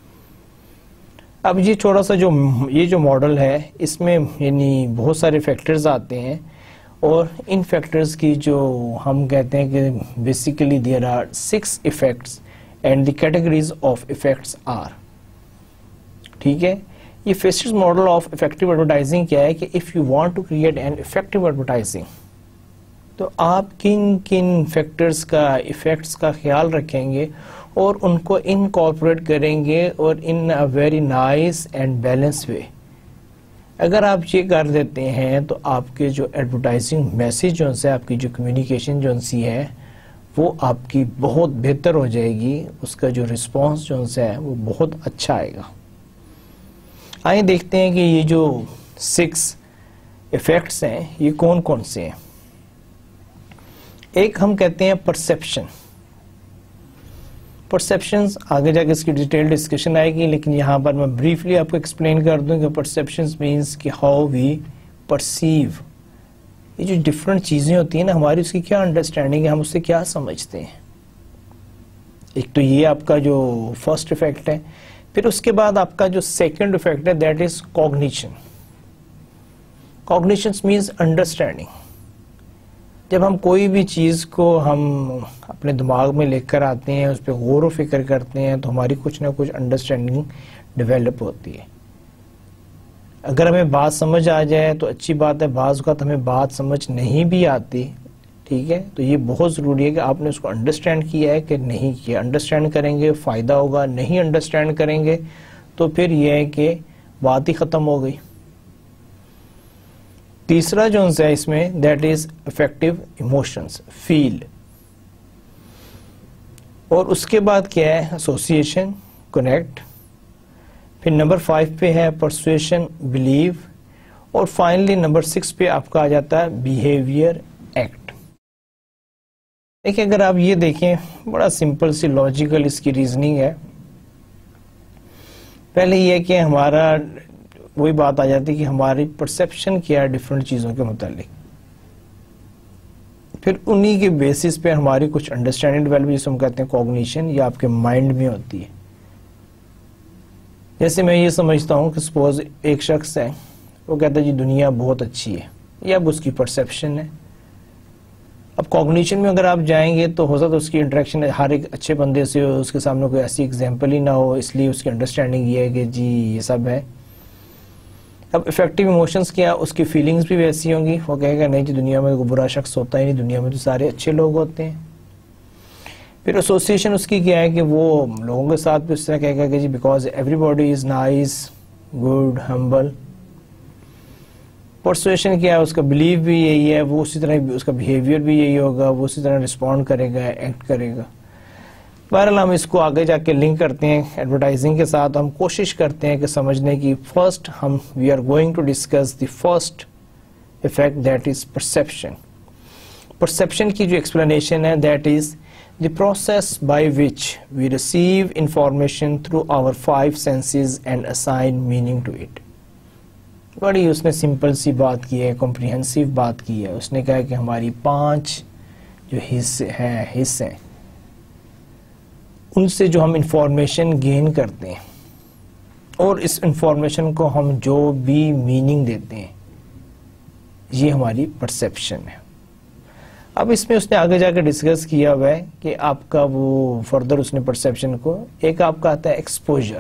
अब ये थोड़ा सा जो ये जो मॉडल है इसमें यानी बहुत सारे फैक्टर्स आते हैं, और इन फैक्टर्स की जो हम कहते हैं कि basically there are six effects and the categories of effects are, ठीक है। ये facets model of effective advertising क्या है कि if you want to create an effective advertising तो आप किन किन फैक्टर्स का इफेक्ट्स का ख्याल रखेंगे और उनको इनकॉर्पोरेट करेंगे और in a very nice and balance way. अगर आप ये कर देते हैं तो आपके जो एडवर्टाइजिंग मैसेज जो है, आपकी जो कम्युनिकेशन जो सी है वो आपकी बहुत बेहतर हो जाएगी, उसका जो रिस्पॉन्स जो है वो बहुत अच्छा आएगा। आइए देखते हैं कि ये जो सिक्स इफेक्ट्स हैं ये कौन कौन से हैं। एक हम कहते हैं परसेप्शन। परसेप्शंस आगे जाके इसकी डिटेल डिस्कशन आएगी, लेकिन यहाँ पर मैं ब्रीफली आपको एक्सप्लेन कर दूं कि परसेप्शंस मींस कि हाउ वी परसीव, ये जो डिफरेंट चीज़ें होती हैं ना हमारी, उसकी क्या अंडरस्टैंडिंग है, हम उससे क्या समझते हैं। एक तो ये आपका जो फर्स्ट इफेक्ट है। फिर उसके बाद आपका जो सेकंड इफेक्ट है that is cognition. Cognition means understanding. जब हम कोई भी चीज़ को हम अपने दिमाग में लेकर आते हैं, उस पर गौर व फिक्र करते हैं, तो हमारी कुछ ना कुछ अंडरस्टैंडिंग डेवलप होती है। अगर हमें बात समझ आ जाए तो अच्छी बात है, बाज़ वक़्त हमें बात समझ नहीं भी आती, ठीक है, तो ये बहुत ज़रूरी है कि आपने उसको अंडरस्टैंड किया है कि नहीं किया। अंडरस्टैंड करेंगे फ़ायदा होगा, नहीं अंडरस्टैंड करेंगे तो फिर यह है कि बात ही ख़त्म हो गई। तीसरा जो है इसमें that is effective emotions, feel. और उसके बाद क्या है एसोसिएशन, कनेक्ट। फिर नंबर फाइव पे है परसुएशन, बिलीव। और फाइनली नंबर सिक्स पे आपका आ जाता है बिहेवियर, एक्ट। देखिए अगर आप ये देखें बड़ा सिंपल सी लॉजिकल इसकी रीजनिंग है। पहले ये कि हमारा वही बात आ जाती है कि हमारी परसेप्शन क्या है डिफरेंट चीज़ों के मुतालिक, फिर उन्हीं के बेसिस पे हमारी कुछ अंडरस्टैंडिंग डेवलप, जिसे हम कहते हैं कॉग्निशन, या आपके माइंड में होती है। जैसे मैं ये समझता हूँ कि सपोज एक शख्स है, वो कहता है जी दुनिया बहुत अच्छी है, ये अब उसकी परसेप्शन है। अब कॉग्निशन में अगर आप जाएंगे तो हो सकता है उसकी इंटरेक्शन हर एक अच्छे बंदे से हो, उसके सामने कोई ऐसी एग्जाम्पल ही ना हो, इसलिए उसकी अंडरस्टैंडिंग ये है कि जी ये सब है। अब इफेक्टिव इमोशंस क्या, उसकी फीलिंग्स भी वैसी होंगी, वो कहेगा नहीं जी दुनिया में कोई बुरा शख्स होता ही नहीं, दुनिया में तो सारे अच्छे लोग होते हैं। फिर एसोसिएशन उसकी क्या है कि वो लोगों के साथ भी उस तरह कहेगा कि जी because everybody is nice, good, humble. Persuasion क्या है, उसका बिलीव भी यही है, वो उसी तरह उसका बिहेवियर भी यही होगा, वो उसी तरह रिस्पॉन्ड करेगा, एक्ट करेगा। बहरहाल हम इसको आगे जाके लिंक करते हैं एडवर्टाइजिंग के साथ। हम कोशिश करते हैं कि समझने की। फर्स्ट हम we are going to discuss the first effect that is perception. Perception की जो एक्सप्लेनेशन है that is the process by which we receive information through our five senses and assign meaning to it. बड़ी उसने simple सी बात की है, comprehensive बात की है। उसने कहा कि हमारी पांच जो हिस्से हैं हिस्से उनसे जो हम इंफॉर्मेशन गेन करते हैं और इस इंफॉर्मेशन को हम जो भी मीनिंग देते हैं, ये हमारी परसेप्शन है। अब इसमें उसने आगे जाकर डिस्कस किया हुआ है कि आपका वो फर्दर उसने परसेप्शन को, एक आपका आता है एक्सपोजर,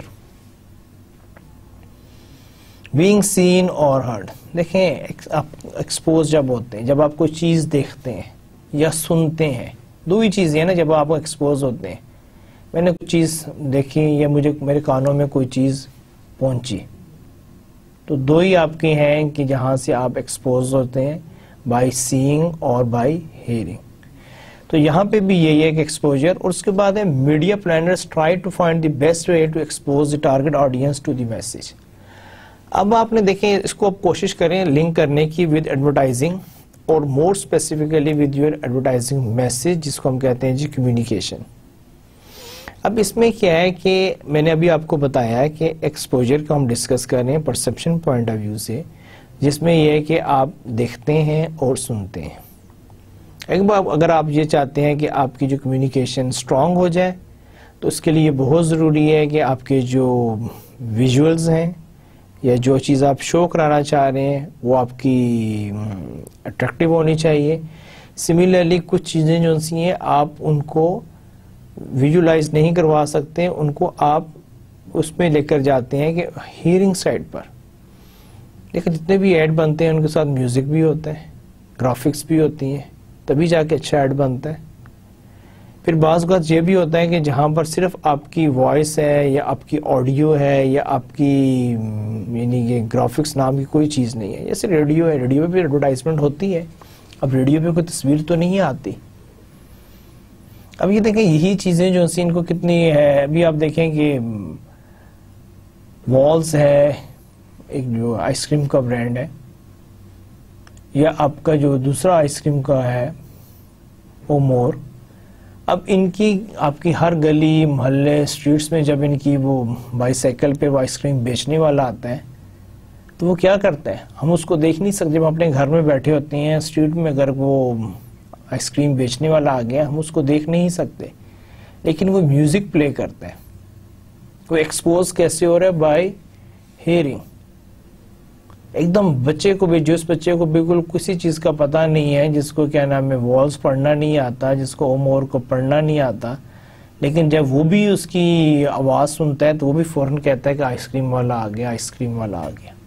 बीइंग सीन और हर्ड। देखें, आप एक्सपोज जब होते हैं, जब आप कोई चीज़ देखते हैं या सुनते हैं, दो ही चीज़ें हैं ना जब आप एक्सपोज होते हैं। मैंने कोई चीज़ देखी या मुझे मेरे कानों में कोई चीज़ पहुंची, तो दो ही आपके हैं कि जहाँ से आप एक्सपोज होते हैं, बाय सीइंग और बाय हियरिंग। तो यहाँ पे भी यही है कि एक्सपोजर, और उसके बाद है media planners try to find the best way to expose the target audience to the message. अब आपने देखें, इसको आप कोशिश करें लिंक करने की विद एडवर्टाइजिंग और more specifically with your advertising message, जिसको हम कहते हैं जी कम्युनिकेशन। अब इसमें क्या है कि मैंने अभी आपको बताया है कि एक्सपोजर को हम डिस्कस कर रहे हैं परसेप्शन पॉइंट ऑफ व्यू से, जिसमें यह है कि आप देखते हैं और सुनते हैं। एक बार अगर आप ये चाहते हैं कि आपकी जो कम्युनिकेशन स्ट्रांग हो जाए, तो उसके लिए बहुत ज़रूरी है कि आपके जो विजुअल्स हैं या जो चीज़ आप शो कराना चाह रहे हैं वो आपकी अट्रैक्टिव होनी चाहिए। सिमिलरली कुछ चीज़ें जो सी हैं आप उनको विजुलाइज नहीं करवा सकते, उनको आप उसमें लेकर जाते हैं कि हियरिंग साइड पर। लेकिन जितने भी ऐड बनते हैं उनके साथ म्यूज़िक भी होता है, ग्राफिक्स भी होती हैं, तभी जाके अच्छा ऐड बनता है। फिर बाज़ बात ये भी होता है कि जहाँ पर सिर्फ आपकी वॉइस है या आपकी ऑडियो है या आपकी यानी ये ग्राफिक्स नाम की कोई चीज़ नहीं है, जैसे रेडियो है, रेडियो पे भी एडवर्टाइजमेंट होती है। अब रेडियो पे कोई तस्वीर तो नहीं आती। अब ये देखें, यही चीज़ें जो सी इनको कितनी है। अभी आप देखें कि वॉल्स है, एक जो आइसक्रीम का ब्रांड है, या आपका जो दूसरा आइसक्रीम का है ओमोर। अब इनकी आपकी हर गली मोहल्ले स्ट्रीट्स में जब इनकी वो बाईसाइकिल पे वो आइसक्रीम बेचने वाला आता है, तो वो क्या करता है, हम उसको देख नहीं सकते। जब हम अपने घर में बैठे होते हैं स्ट्रीट में, अगर वो आइसक्रीम बेचने वाला आ गया, हम उसको देख नहीं सकते, लेकिन वो म्यूजिक प्ले करता है। वो एक्सपोज कैसे हो रहा है? By hearing. एकदम बच्चे को भी, जिस बच्चे को बिल्कुल किसी चीज़ का पता नहीं है, जिसको क्या नाम है वॉल्स पढ़ना नहीं आता, जिसको ओमोर को पढ़ना नहीं आता, लेकिन जब वो भी उसकी आवाज़ सुनता है तो वो भी फौरन कहता है कि आइसक्रीम वाला आ गया, आइसक्रीम वाला आ गया।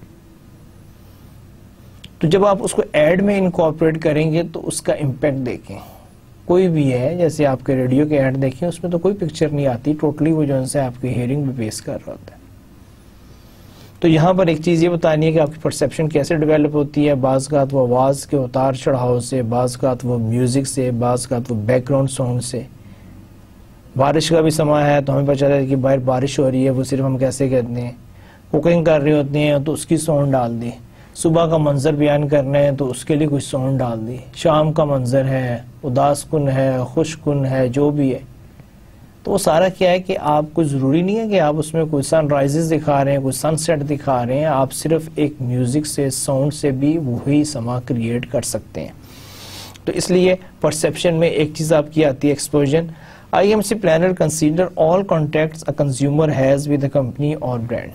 तो जब आप उसको ऐड में इनकॉर्पोरेट करेंगे तो उसका इम्पैक्ट देखें। कोई भी है, जैसे आपके रेडियो के ऐड देखें, उसमें तो कोई पिक्चर नहीं आती, टोटली वो जो है आपकी हियरिंग भी बेस कर रहा होता है। तो यहाँ पर एक चीज़ ये बतानी है कि आपकी परसेप्शन कैसे डेवलप होती है। बाज़-औक़ात वो आवाज़ के उतार चढ़ाव से, बाज़-औक़ात वो म्यूज़िक से, बाज़-औक़ात वो बैकग्राउंड साउंड से। बारिश का भी समय है तो हमें पता चला है कि बाहर बारिश हो रही है, वो सिर्फ हम कैसे कहते हैं, कुकिंग कर रहे होते हैं तो उसकी साउंड डाल दी। सुबह का मंजर बयान करना है तो उसके लिए कुछ साउंड डाल दी। शाम का मंजर है, उदास कुन है, खुश कुन है, जो भी है, तो वो सारा क्या है कि आपको ज़रूरी नहीं है कि आप उसमें कोई सनराइजेस दिखा रहे हैं, कोई सनसेट दिखा रहे हैं। आप सिर्फ एक म्यूज़िक से, साउंड से भी वही समा क्रिएट कर सकते हैं। तो इसलिए परसेप्शन में एक चीज़ आपकी आती है exposure. I M C planner consider all contacts a consumer has with a company और ब्रांड।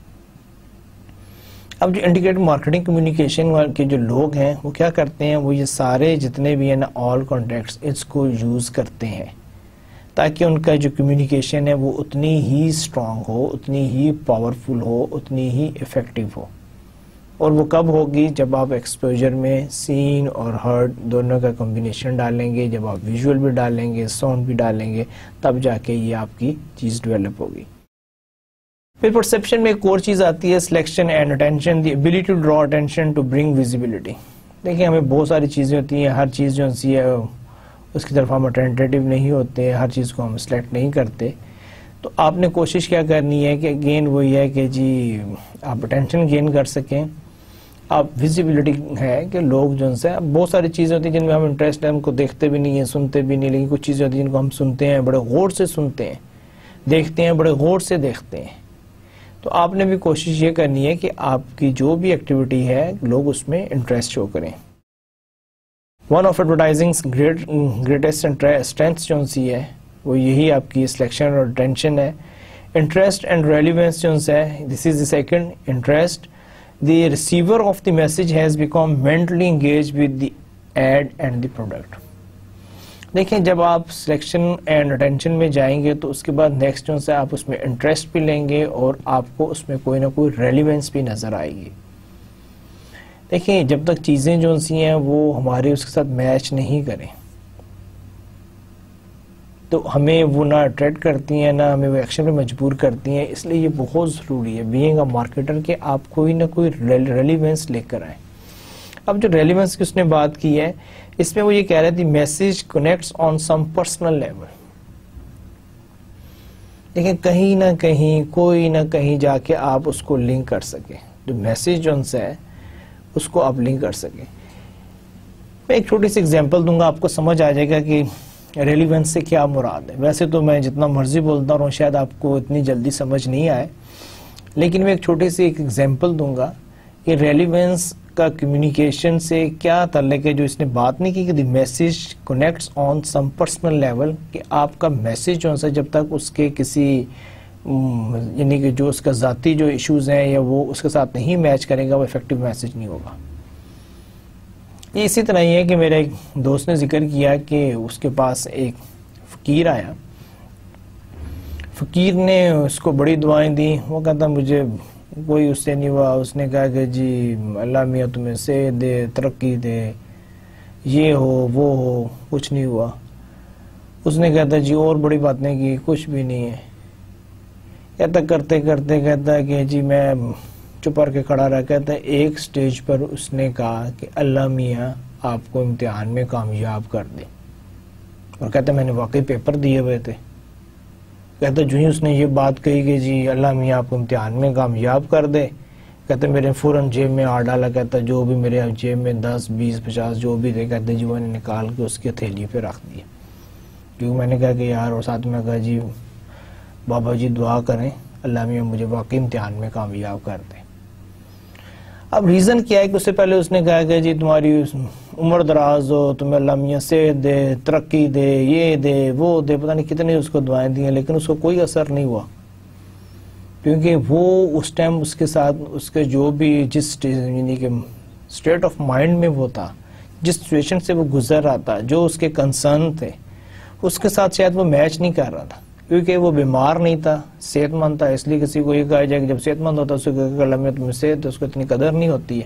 अब जो इंटीग्रेटेड मार्केटिंग कम्युनिकेशन के जो लोग हैं वो क्या करते हैं, वो ये सारे जितने भी हैं ना ऑल कॉन्टैक्ट्स, इसको यूज़ करते हैं ताकि उनका जो कम्युनिकेशन है वो उतनी ही स्ट्रांग हो, उतनी ही पावरफुल हो, उतनी ही इफ़ेक्टिव हो। और वो कब होगी? जब आप एक्सपोजर में सीन और हर्ड दोनों का कॉम्बिनेशन डालेंगे, जब आप विजुअल भी डालेंगे, साउंड भी डालेंगे, तब जाके ये आपकी चीज़ डेवलप होगी। फिर परसेप्शन में एक और चीज़ आती है selection and attention, the ability to draw attention to bring visibility. देखिए, हमें बहुत सारी चीज़ें होती हैं, हर चीज़ जो सी है उसकी तरफ हम अटेंटिव नहीं होते, हर चीज़ को हम सिलेक्ट नहीं करते। तो आपने कोशिश क्या करनी है कि गेन वही है कि जी आप अटेंशन गेन कर सकें। आप विजिबिलिटी है कि लोग जो से, बहुत सारी चीज़ें होती हैं जिनमें हम इंटरेस्ट है, उनको देखते भी नहीं हैं, सुनते भी नहीं, लेकिन कुछ चीज़ें होती हैं जिनको हम सुनते हैं, बड़े गौर से सुनते हैं, देखते हैं, बड़े गौर से देखते हैं। तो आपने भी कोशिश ये करनी है कि आपकी जो भी एक्टिविटी है लोग उसमें इंटरेस्ट शो करें। One of advertising great greatest strength जो सी है वो यही आपकी सिलेक्शन और अटेंशन है। इंटरेस्ट एंड रेलिवेंस जो है, this is the second. Interest, the receiver of the message has become mentally engage with the ad and the product. देखिए, जब आप सिलेक्शन एंड अटेंशन में जाएंगे तो उसके बाद नेक्स्ट जो है आप उसमें इंटरेस्ट भी लेंगे और आपको उसमें कोई ना कोई रेलिवेंस भी नज़र आएगी। देखिए, जब तक चीज़ें जो सी हैं वो हमारे उसके साथ मैच नहीं करें तो हमें वो ना अट्रैक्ट करती हैं, ना हमें वो एक्शन पे मजबूर करती हैं। इसलिए ये बहुत ज़रूरी है बीइंग अ मार्केटर के आप कोई ना कोई रेलिवेंस लेकर आए। अब जो रेलिवेंस की उसने बात की है, इसमें वो ये कह रहे थे message connects on some personal level. देखिए, कहीं ना कहीं कोई ना कहीं जाके आप उसको लिंक कर सके, जो मैसेज जो उनसे है उसको आप लिंक कर सके। मैं एक छोटी सी एग्जांपल दूंगा, आपको समझ आ जाएगा कि रेलिवेंस से क्या मुराद है। वैसे तो मैं जितना मर्जी बोलता हूँ शायद आपको इतनी जल्दी समझ नहीं आए, लेकिन मैं एक छोटी सी एक एग्जांपल दूंगा कि रेलिवेंस का कम्युनिकेशन से क्या ताल्लुक है। जो इसने बात नहीं की कि the message connects on some personal level, कि आपका मैसेज जो है जब तक उसके किसी यानी कि जो उसका ज़ाती जो इश्यूज़ हैं या वो उसके साथ नहीं मैच करेगा वो इफेक्टिव मैसेज नहीं होगा। ये इसी तरह ही है कि मेरे एक दोस्त ने जिक्र किया कि उसके पास एक फ़कीर आया, फ़कीर ने उसको बड़ी दुआएं दी। वो कहता मुझे कोई उससे नहीं हुआ। उसने कहा कि जी अल्लाह मियाँ तुम्हें सेहत दे, तरक्की दे, ये हो वो हो, कुछ नहीं हुआ। उसने कहता जी और बड़ी बातें की, कुछ भी नहीं है। कहता करते करते कहता है कि जी मैं चुप के खड़ा रहा। कहता है एक स्टेज पर उसने कहा कि अल्लाह मियाँ आपको इम्तिहान में कामयाब कर दे, और कहता मैंने वाकई पेपर दिए हुए थे। कहता जो ही उसने ये बात कही कि जी अल्लाह मियाँ आपको इम्तिहान में कामयाब कर दे, कहते मेरे फ़ौरन जेब में आ डाला। कहता जो भी मेरे जेब में दस बीस पचास जो भी थे, कहते जी मैंने निकाल के उसकी हथेली पे रख दिया। क्योंकि मैंने कहा कि यार, और साथ में कहा जी बाबा जी दुआ करें अल्लाह मियाँ मुझे वाकई इम्तिहान में कामयाब कर दे। अब रीज़न क्या है कि उससे पहले उसने कहा कि जी तुम्हारी उम्र दराज हो, तुम्हें अल्लाह मियाँ सेहत दे, तरक्की दे, ये दे वो दे, पता नहीं कितने उसको दुआएं दी हैं, लेकिन उसको कोई असर नहीं हुआ। क्योंकि वो उस टाइम उसके साथ उसके जो भी जिस यानी कि स्टेट ऑफ माइंड में वो था, जिस सिचुएशन से वो गुजर रहा था, जो उसके कंसर्न थे, उसके साथ शायद वो मैच नहीं कर रहा था। क्योंकि वो बीमार नहीं था, सेहतमंद था। इसलिए किसी को ये कहा जाए कि जब सेहतमंद होता है उसको अल्लाह में तुम्हें सेहत है, उसको इतनी कदर नहीं होती है।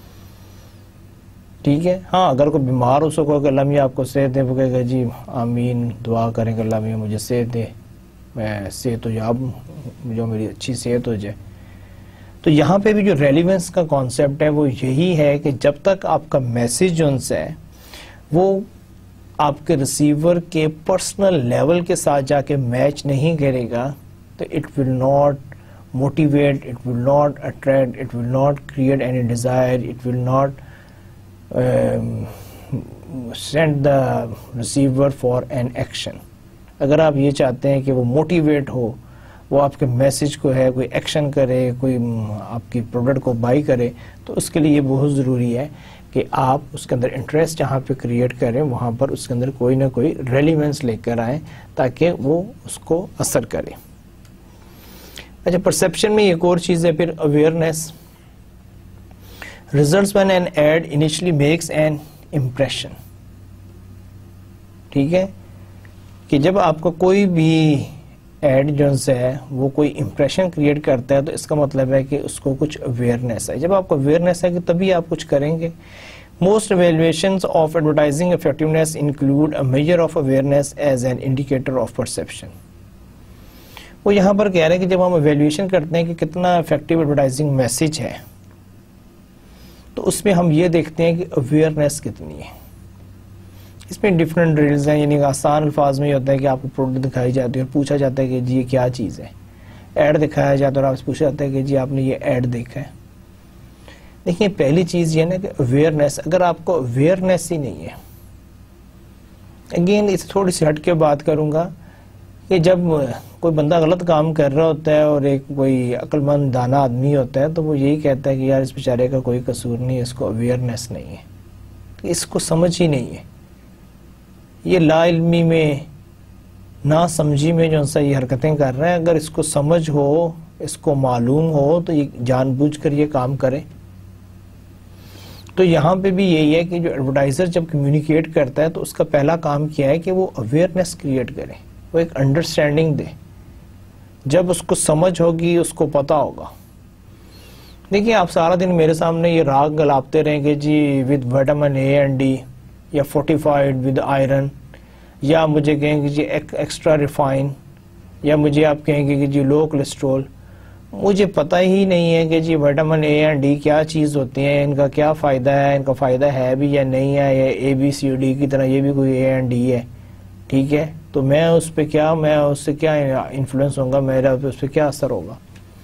ठीक है, हाँ, अगर कोई बीमार हो उसको अल्लाह मियाँ आपको सेहत है, वो कहेगा जी आमीन, दुआ करेंगे अल्लाह मियाँ मुझे सेहत दे, मैं सेहत हो याब, जो मेरी अच्छी सेहत हो जाए। तो यहाँ पे भी जो रेलिवेंस का कॉन्सेप्ट है वो यही है कि जब तक आपका मैसेज जो है वो आपके रिसीवर के पर्सनल लेवल के साथ जाके मैच नहीं करेगा तो it will not motivate, it will not attract, it will not create any desire, it will not send the receiver for an action. अगर आप ये चाहते हैं कि वो मोटिवेट हो, वो आपके मैसेज को है कोई एक्शन करे, कोई आपकी प्रोडक्ट को बाई करे, तो उसके लिए ये बहुत ज़रूरी है कि आप उसके अंदर इंटरेस्ट जहाँ पे क्रिएट करें वहाँ पर उसके अंदर कोई ना कोई रेलिवेंस लेकर आएँ ताकि वो उसको असर करे। अच्छा, परसेप्शन में एक और चीज़ है फिर awareness. Results when an ad initially makes an impression. ठीक है, कि जब आपका कोई भी एड जो है वो कोई इम्प्रेशन क्रिएट करता है तो इसका मतलब है कि उसको कुछ अवेयरनेस है। जब आपको अवेयरनेस है कि तभी आप कुछ करेंगे। Most evaluations of advertising effectiveness include a measure of awareness as an indicator of perception. वो यहाँ पर कह रहे हैं कि जब हम एवेल्युएशन करते हैं कि कितना इफेक्टिव एडवर्टाइजिंग मैसेज है तो उसमें हम ये देखते हैं कि अवेयरनेस कितनी है। इसमें डिफरेंट ड्रिल्स हैं, यानी आसान अल्फाज में ये होता है कि आपको प्रोडक्ट दिखाई जाती है और पूछा जाता है कि जी ये क्या चीज़ है। ऐड दिखाया जाता है और आपसे पूछा जाता है कि जी आपने ये ऐड देखा है। देखिए, पहली चीज़ ये ना कि अवेयरनेस, अगर आपको अवेयरनेस ही नहीं है, अगेन इस थोड़ी सी हट के बात करूँगा कि जब कोई बंदा गलत काम कर रहा होता है और एक कोई अक्लमंद दाना आदमी होता है तो वो यही कहता है कि यार इस बेचारे का कोई कसूर नहीं है, इसको अवेयरनेस नहीं है। इसको समझ ही नहीं है। ये लाइल्मी में, ना समझी में जो सा ये हरकतें कर रहे हैं, अगर इसको समझ हो, इसको मालूम हो तो ये जानबूझकर ये काम करे। तो यहाँ पे भी यही है कि जो एडवर्टाइज़र जब कम्युनिकेट करता है तो उसका पहला काम क्या है कि वो अवेयरनेस क्रिएट करे, वो एक अंडरस्टैंडिंग दे। जब उसको समझ होगी, उसको पता होगा। देखिए, आप सारा दिन मेरे सामने ये राग गलापते रहेंगे जी with vitamin A and D, या फोर्टिफाइड विद आयरन, या मुझे कहेंगे जी एक, एक्स्ट्रा रिफाइन, या मुझे आप कहेंगे कि जी लो कोलेस्ट्रॉल। मुझे पता ही नहीं है कि जी विटामिन ए एंड डी क्या चीज़ होती है, इनका क्या फ़ायदा है, इनका फ़ायदा है भी या नहीं है, या ए बी सी डी की तरह ये भी कोई ए एंड डी है। ठीक है, तो मैं उस पर क्या, मैं उससे क्या इन्फ्लुएंस होगा, मेरा उस पर क्या असर होगा।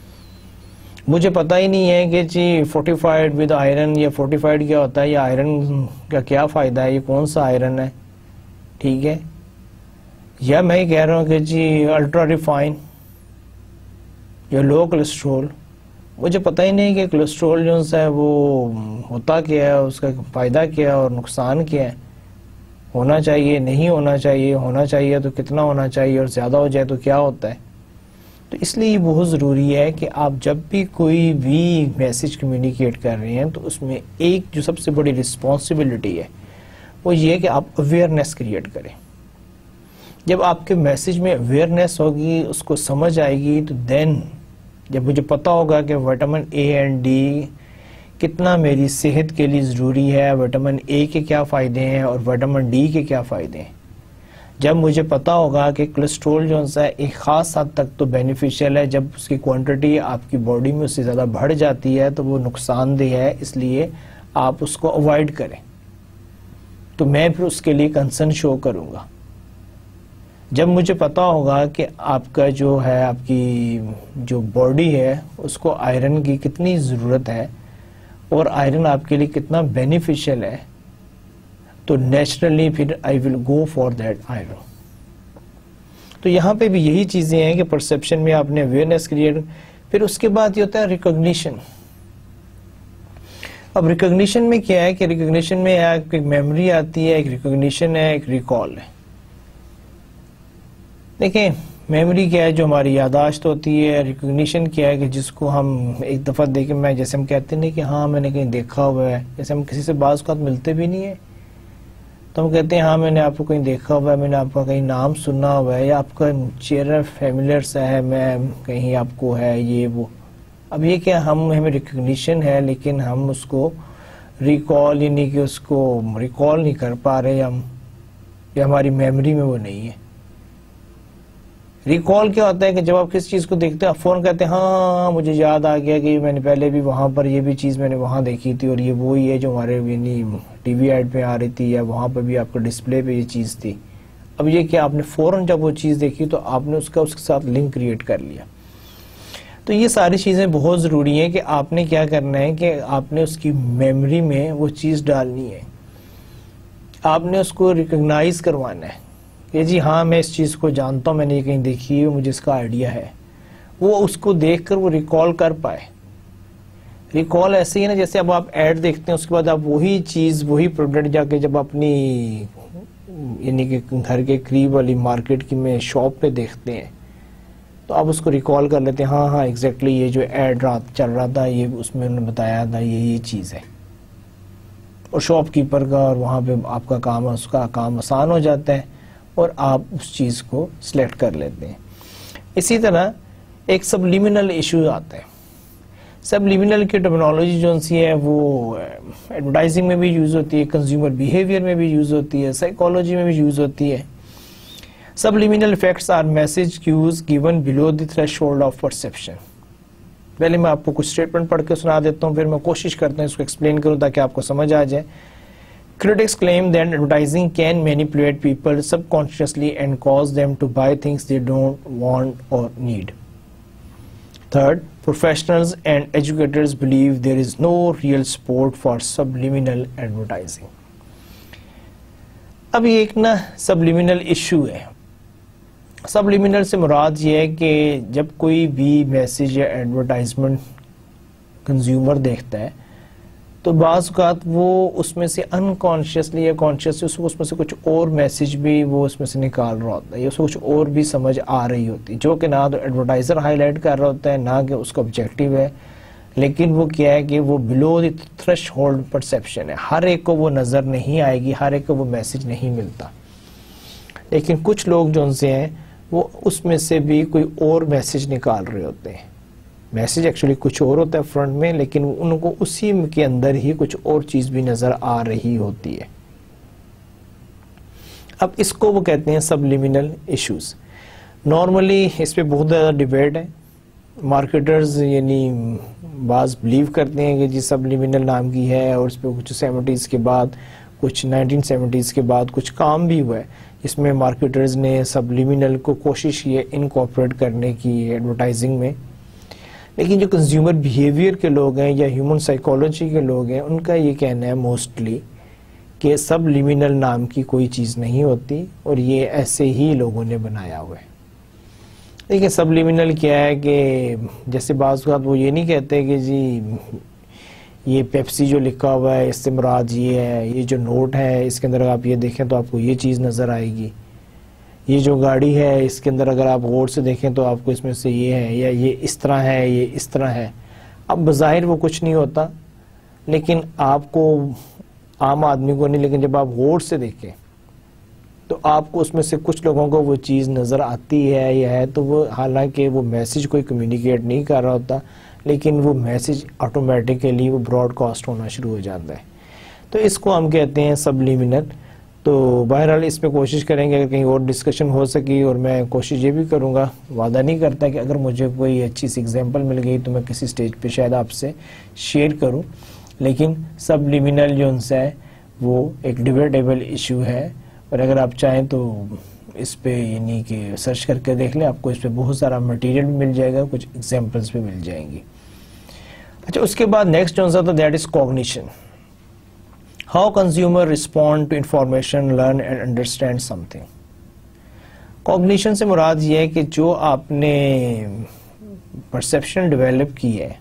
मुझे पता ही नहीं है कि जी फोर्टिफाइड विद आयरन, या फोर्टिफाइड क्या होता है, या आयरन का क्या फ़ायदा है, ये कौन सा आयरन है। ठीक है, या मैं ये कह रहा हूँ कि जी अल्ट्रा रिफाइन या लो कोलेस्ट्रॉल। मुझे पता ही नहीं कि कोलेस्ट्रॉल जो है वो होता क्या है, उसका फ़ायदा क्या है और नुकसान क्या है, होना चाहिए नहीं होना चाहिए, होना चाहिए तो कितना होना चाहिए, और ज़्यादा हो जाए तो क्या होता है। तो इसलिए ये बहुत ज़रूरी है कि आप जब भी कोई भी मैसेज कम्युनिकेट कर रहे हैं तो उसमें एक जो सबसे बड़ी रिस्पॉन्सिबिलिटी है वो ये है कि आप अवेयरनेस क्रिएट करें। जब आपके मैसेज में अवेयरनेस होगी, उसको समझ आएगी, तो देन जब मुझे पता होगा कि विटामिन ए एंड डी कितना मेरी सेहत के लिए ज़रूरी है, विटामिन ए के क्या फ़ायदे हैं और विटामिन डी के क्या फ़ायदे हैं, जब मुझे पता होगा कि कोलेस्ट्रॉल जो है एक ख़ास हद तक तो बेनिफिशियल है, जब उसकी क्वांटिटी आपकी बॉडी में उससे ज़्यादा बढ़ जाती है तो वो नुकसानदेह है, इसलिए आप उसको अवॉइड करें। तो मैं फिर उसके लिए कंसर्न शो करूँगा। जब मुझे पता होगा कि आपका जो है, आपकी जो बॉडी है उसको आयरन की कितनी ज़रूरत है और आयरन आपके लिए कितना बेनिफिशियल है, तो नेचुरली फिर I will go for that iron. तो यहाँ पे भी यही चीज़ें हैं कि परसेप्शन में आपने अवेयरनेस क्रिएट, फिर उसके बाद ये होता है रिकॉग्निशन। अब रिकॉग्निशन में क्या है कि रिकॉग्निशन में एक मेमोरी आती है, एक रिकॉग्निशन है, एक रिकॉल है। देखिए, मेमोरी क्या है, जो हमारी यादाश्त होती है। रिकॉग्निशन क्या है कि जिसको हम एक दफ़ा देखें, मैं जैसे हम कहते नहीं कि हाँ मैंने कहीं देखा हुआ है, जैसे हम किसी से बाज़ का मिलते भी नहीं है तो हम कहते हैं हाँ मैंने आपको कहीं देखा हुआ है, मैंने आपका कहीं नाम सुना हुआ है, या आपका चेहरा फेमिलियर सा है, मैं कहीं आपको है ये वो। अब ये क्या, हम हमें रिकॉग्निशन है लेकिन हम उसको रिकॉल यानी कि उसको रिकॉल नहीं कर पा रहे हम, या हमारी मेमोरी में वो नहीं है। रिकॉल क्या होता है कि जब आप किसी चीज़ को देखते हैं आप फ़ौरन कहते हैं हाँ मुझे याद आ गया कि मैंने पहले भी वहाँ पर ये भी चीज़ मैंने वहाँ देखी थी, और ये वो ही है जो हमारे यानी टीवी ऐड पे आ रही थी, या वहाँ पर भी आपका डिस्प्ले पे ये चीज़ थी। अब ये क्या, आपने फ़ौरन जब वो चीज़ देखी तो आपने उसका उसके साथ लिंक क्रिएट कर लिया। तो ये सारी चीज़ें बहुत ज़रूरी हैं कि आपने क्या करना है कि आपने उसकी मेमोरी में वो चीज़ डालनी है, आपने उसको रिकग्नाइज करवाना है कि जी हाँ मैं इस चीज़ को जानता हूँ, मैंने ये कहीं देखी है, मुझे इसका आइडिया है। वो उसको देखकर वो रिकॉल कर पाए। रिकॉल ऐसे ही ना, जैसे अब आप ऐड देखते हैं उसके बाद आप वही चीज़, वही प्रोडक्ट जाके जब अपनी यानी कि घर के करीब वाली मार्केट की में शॉप पे देखते हैं तो आप उसको रिकॉल कर लेते हैं, हाँ हाँ एग्जैक्टली ये जो ऐड रात चल रहा था ये उसमें उन्होंने बताया था ये ये चीज़ है। और शॉपकीपर का और वहाँ पे आपका काम, उसका काम आसान हो जाता है और आप उस चीज़ को सिलेक्ट कर लेते हैं। इसी तरह एक सबलिमिनल इशू आता है। सबलिमिनल की टर्मिनोलॉजी जो सी है वो एडवर्टाइजिंग में भी यूज़ होती है, कंज्यूमर बिहेवियर में भी यूज़ होती है, साइकोलॉजी में भी यूज़ होती है। Subliminal effects are message cues given below the threshold of perception. पहले मैं आपको कुछ स्टेटमेंट पढ़ के सुना देता हूँ, फिर मैं कोशिश करता हूँ इसको एक्सप्लेन करूँ ताकि आपको समझ आ जाए। Critics claim that advertising can manipulate people subconsciously and cause them to buy things they don't want or need. Third, professionals and educators believe there is no real support for subliminal advertising. अब ये एक ना subliminal issue है। Subliminal से मुराद ये है कि जब कोई भी मैसेज या एडवर्टाइजमेंट कंज्यूमर देखता है तो बाज़ औक़ात वो उसमें से अनकॉन्शियसली या कॉन्शियसली उसको उसमें से कुछ और मैसेज भी वो उसमें से निकाल रहा होता है या उसको कुछ और भी समझ आ रही होती है, जो कि ना तो एडवर्टाइज़र हाईलाइट कर रहा होता है ना कि उसका ऑब्जेक्टिव है, लेकिन वो क्या है कि वो बिलो द थ्रेशहोल्ड परसेप्शन है। हर एक को वो नज़र नहीं आएगी, हर एक को वो मैसेज नहीं मिलता, लेकिन कुछ लोग जो उनसे हैं वो उसमें से भी कोई और मैसेज निकाल रहे होते हैं। मैसेज एक्चुअली कुछ और होता है फ्रंट में, लेकिन उनको उसी के अंदर ही कुछ और चीज़ भी नज़र आ रही होती है। अब इसको वो कहते हैं सबलिमिनल इश्यूज। नॉर्मली इस पे बहुत ज़्यादा डिबेट है। मार्केटर्स यानी बाज़ बिलीव करते हैं कि जी सबलिमिनल नाम की है, और उस पर कुछ सेवेंटीज़ के बाद कुछ नाइनटीन सेवेंटीज़ के बाद कुछ काम भी हुआ है, इसमें मार्केटर्स ने सबलिमिनल को कोशिश की है इनकॉर्पोरेट करने की एडवर्टाइजिंग में। लेकिन जो कंज्यूमर बिहेवियर के लोग हैं या ह्यूमन साइकोलॉजी के लोग हैं, उनका ये कहना है मोस्टली कि सबलिमिनल नाम की कोई चीज़ नहीं होती और ये ऐसे ही लोगों ने बनाया हुआ है। देखिए सबलिमिनल क्या है कि जैसे बाज़ बात वो ये नहीं कहते कि जी ये पेप्सी जो लिखा हुआ है इससे मुराद ये है, ये जो नोट है इसके अंदर आप ये देखें तो आपको ये चीज़ नज़र आएगी, ये जो गाड़ी है इसके अंदर अगर आप गौर से देखें तो आपको इसमें से ये है, या ये इस तरह है, ये इस तरह है। अब बज़ाहिर वो कुछ नहीं होता, लेकिन आपको आम आदमी को नहीं, लेकिन जब आप गौर से देखें तो आपको उसमें से कुछ लोगों को वो चीज़ नज़र आती है या है, तो वो हालांकि वो मैसेज कोई कम्युनिकेट नहीं कर रहा होता, लेकिन वो मैसेज ऑटोमेटिकली वो ब्रॉडकास्ट होना शुरू हो जाता है। तो इसको हम कहते हैं सबलिमिनल। तो बहरहाल इस पर कोशिश करेंगे अगर कहीं और डिस्कशन हो सकी, और मैं कोशिश ये भी करूँगा, वादा नहीं करता कि अगर मुझे कोई अच्छी सी एग्जांपल मिल गई तो मैं किसी स्टेज पे शायद आपसे शेयर करूँ, लेकिन सबलिमिनल जो उनसे है वो एक डिबेटेबल इशू है। और अगर आप चाहें तो इस पे यानी कि सर्च करके देख लें, आपको इस पे बहुत सारा मटेरियल भी मिल जाएगा, कुछ एग्जांपल्स भी मिल जाएंगी। अच्छा, उसके बाद नेक्स्ट जो था that is cognition. How consumer respond to information, learn and understand something. Cognition से मुराद ये है कि जो आपने परसेप्शन डेवलप की है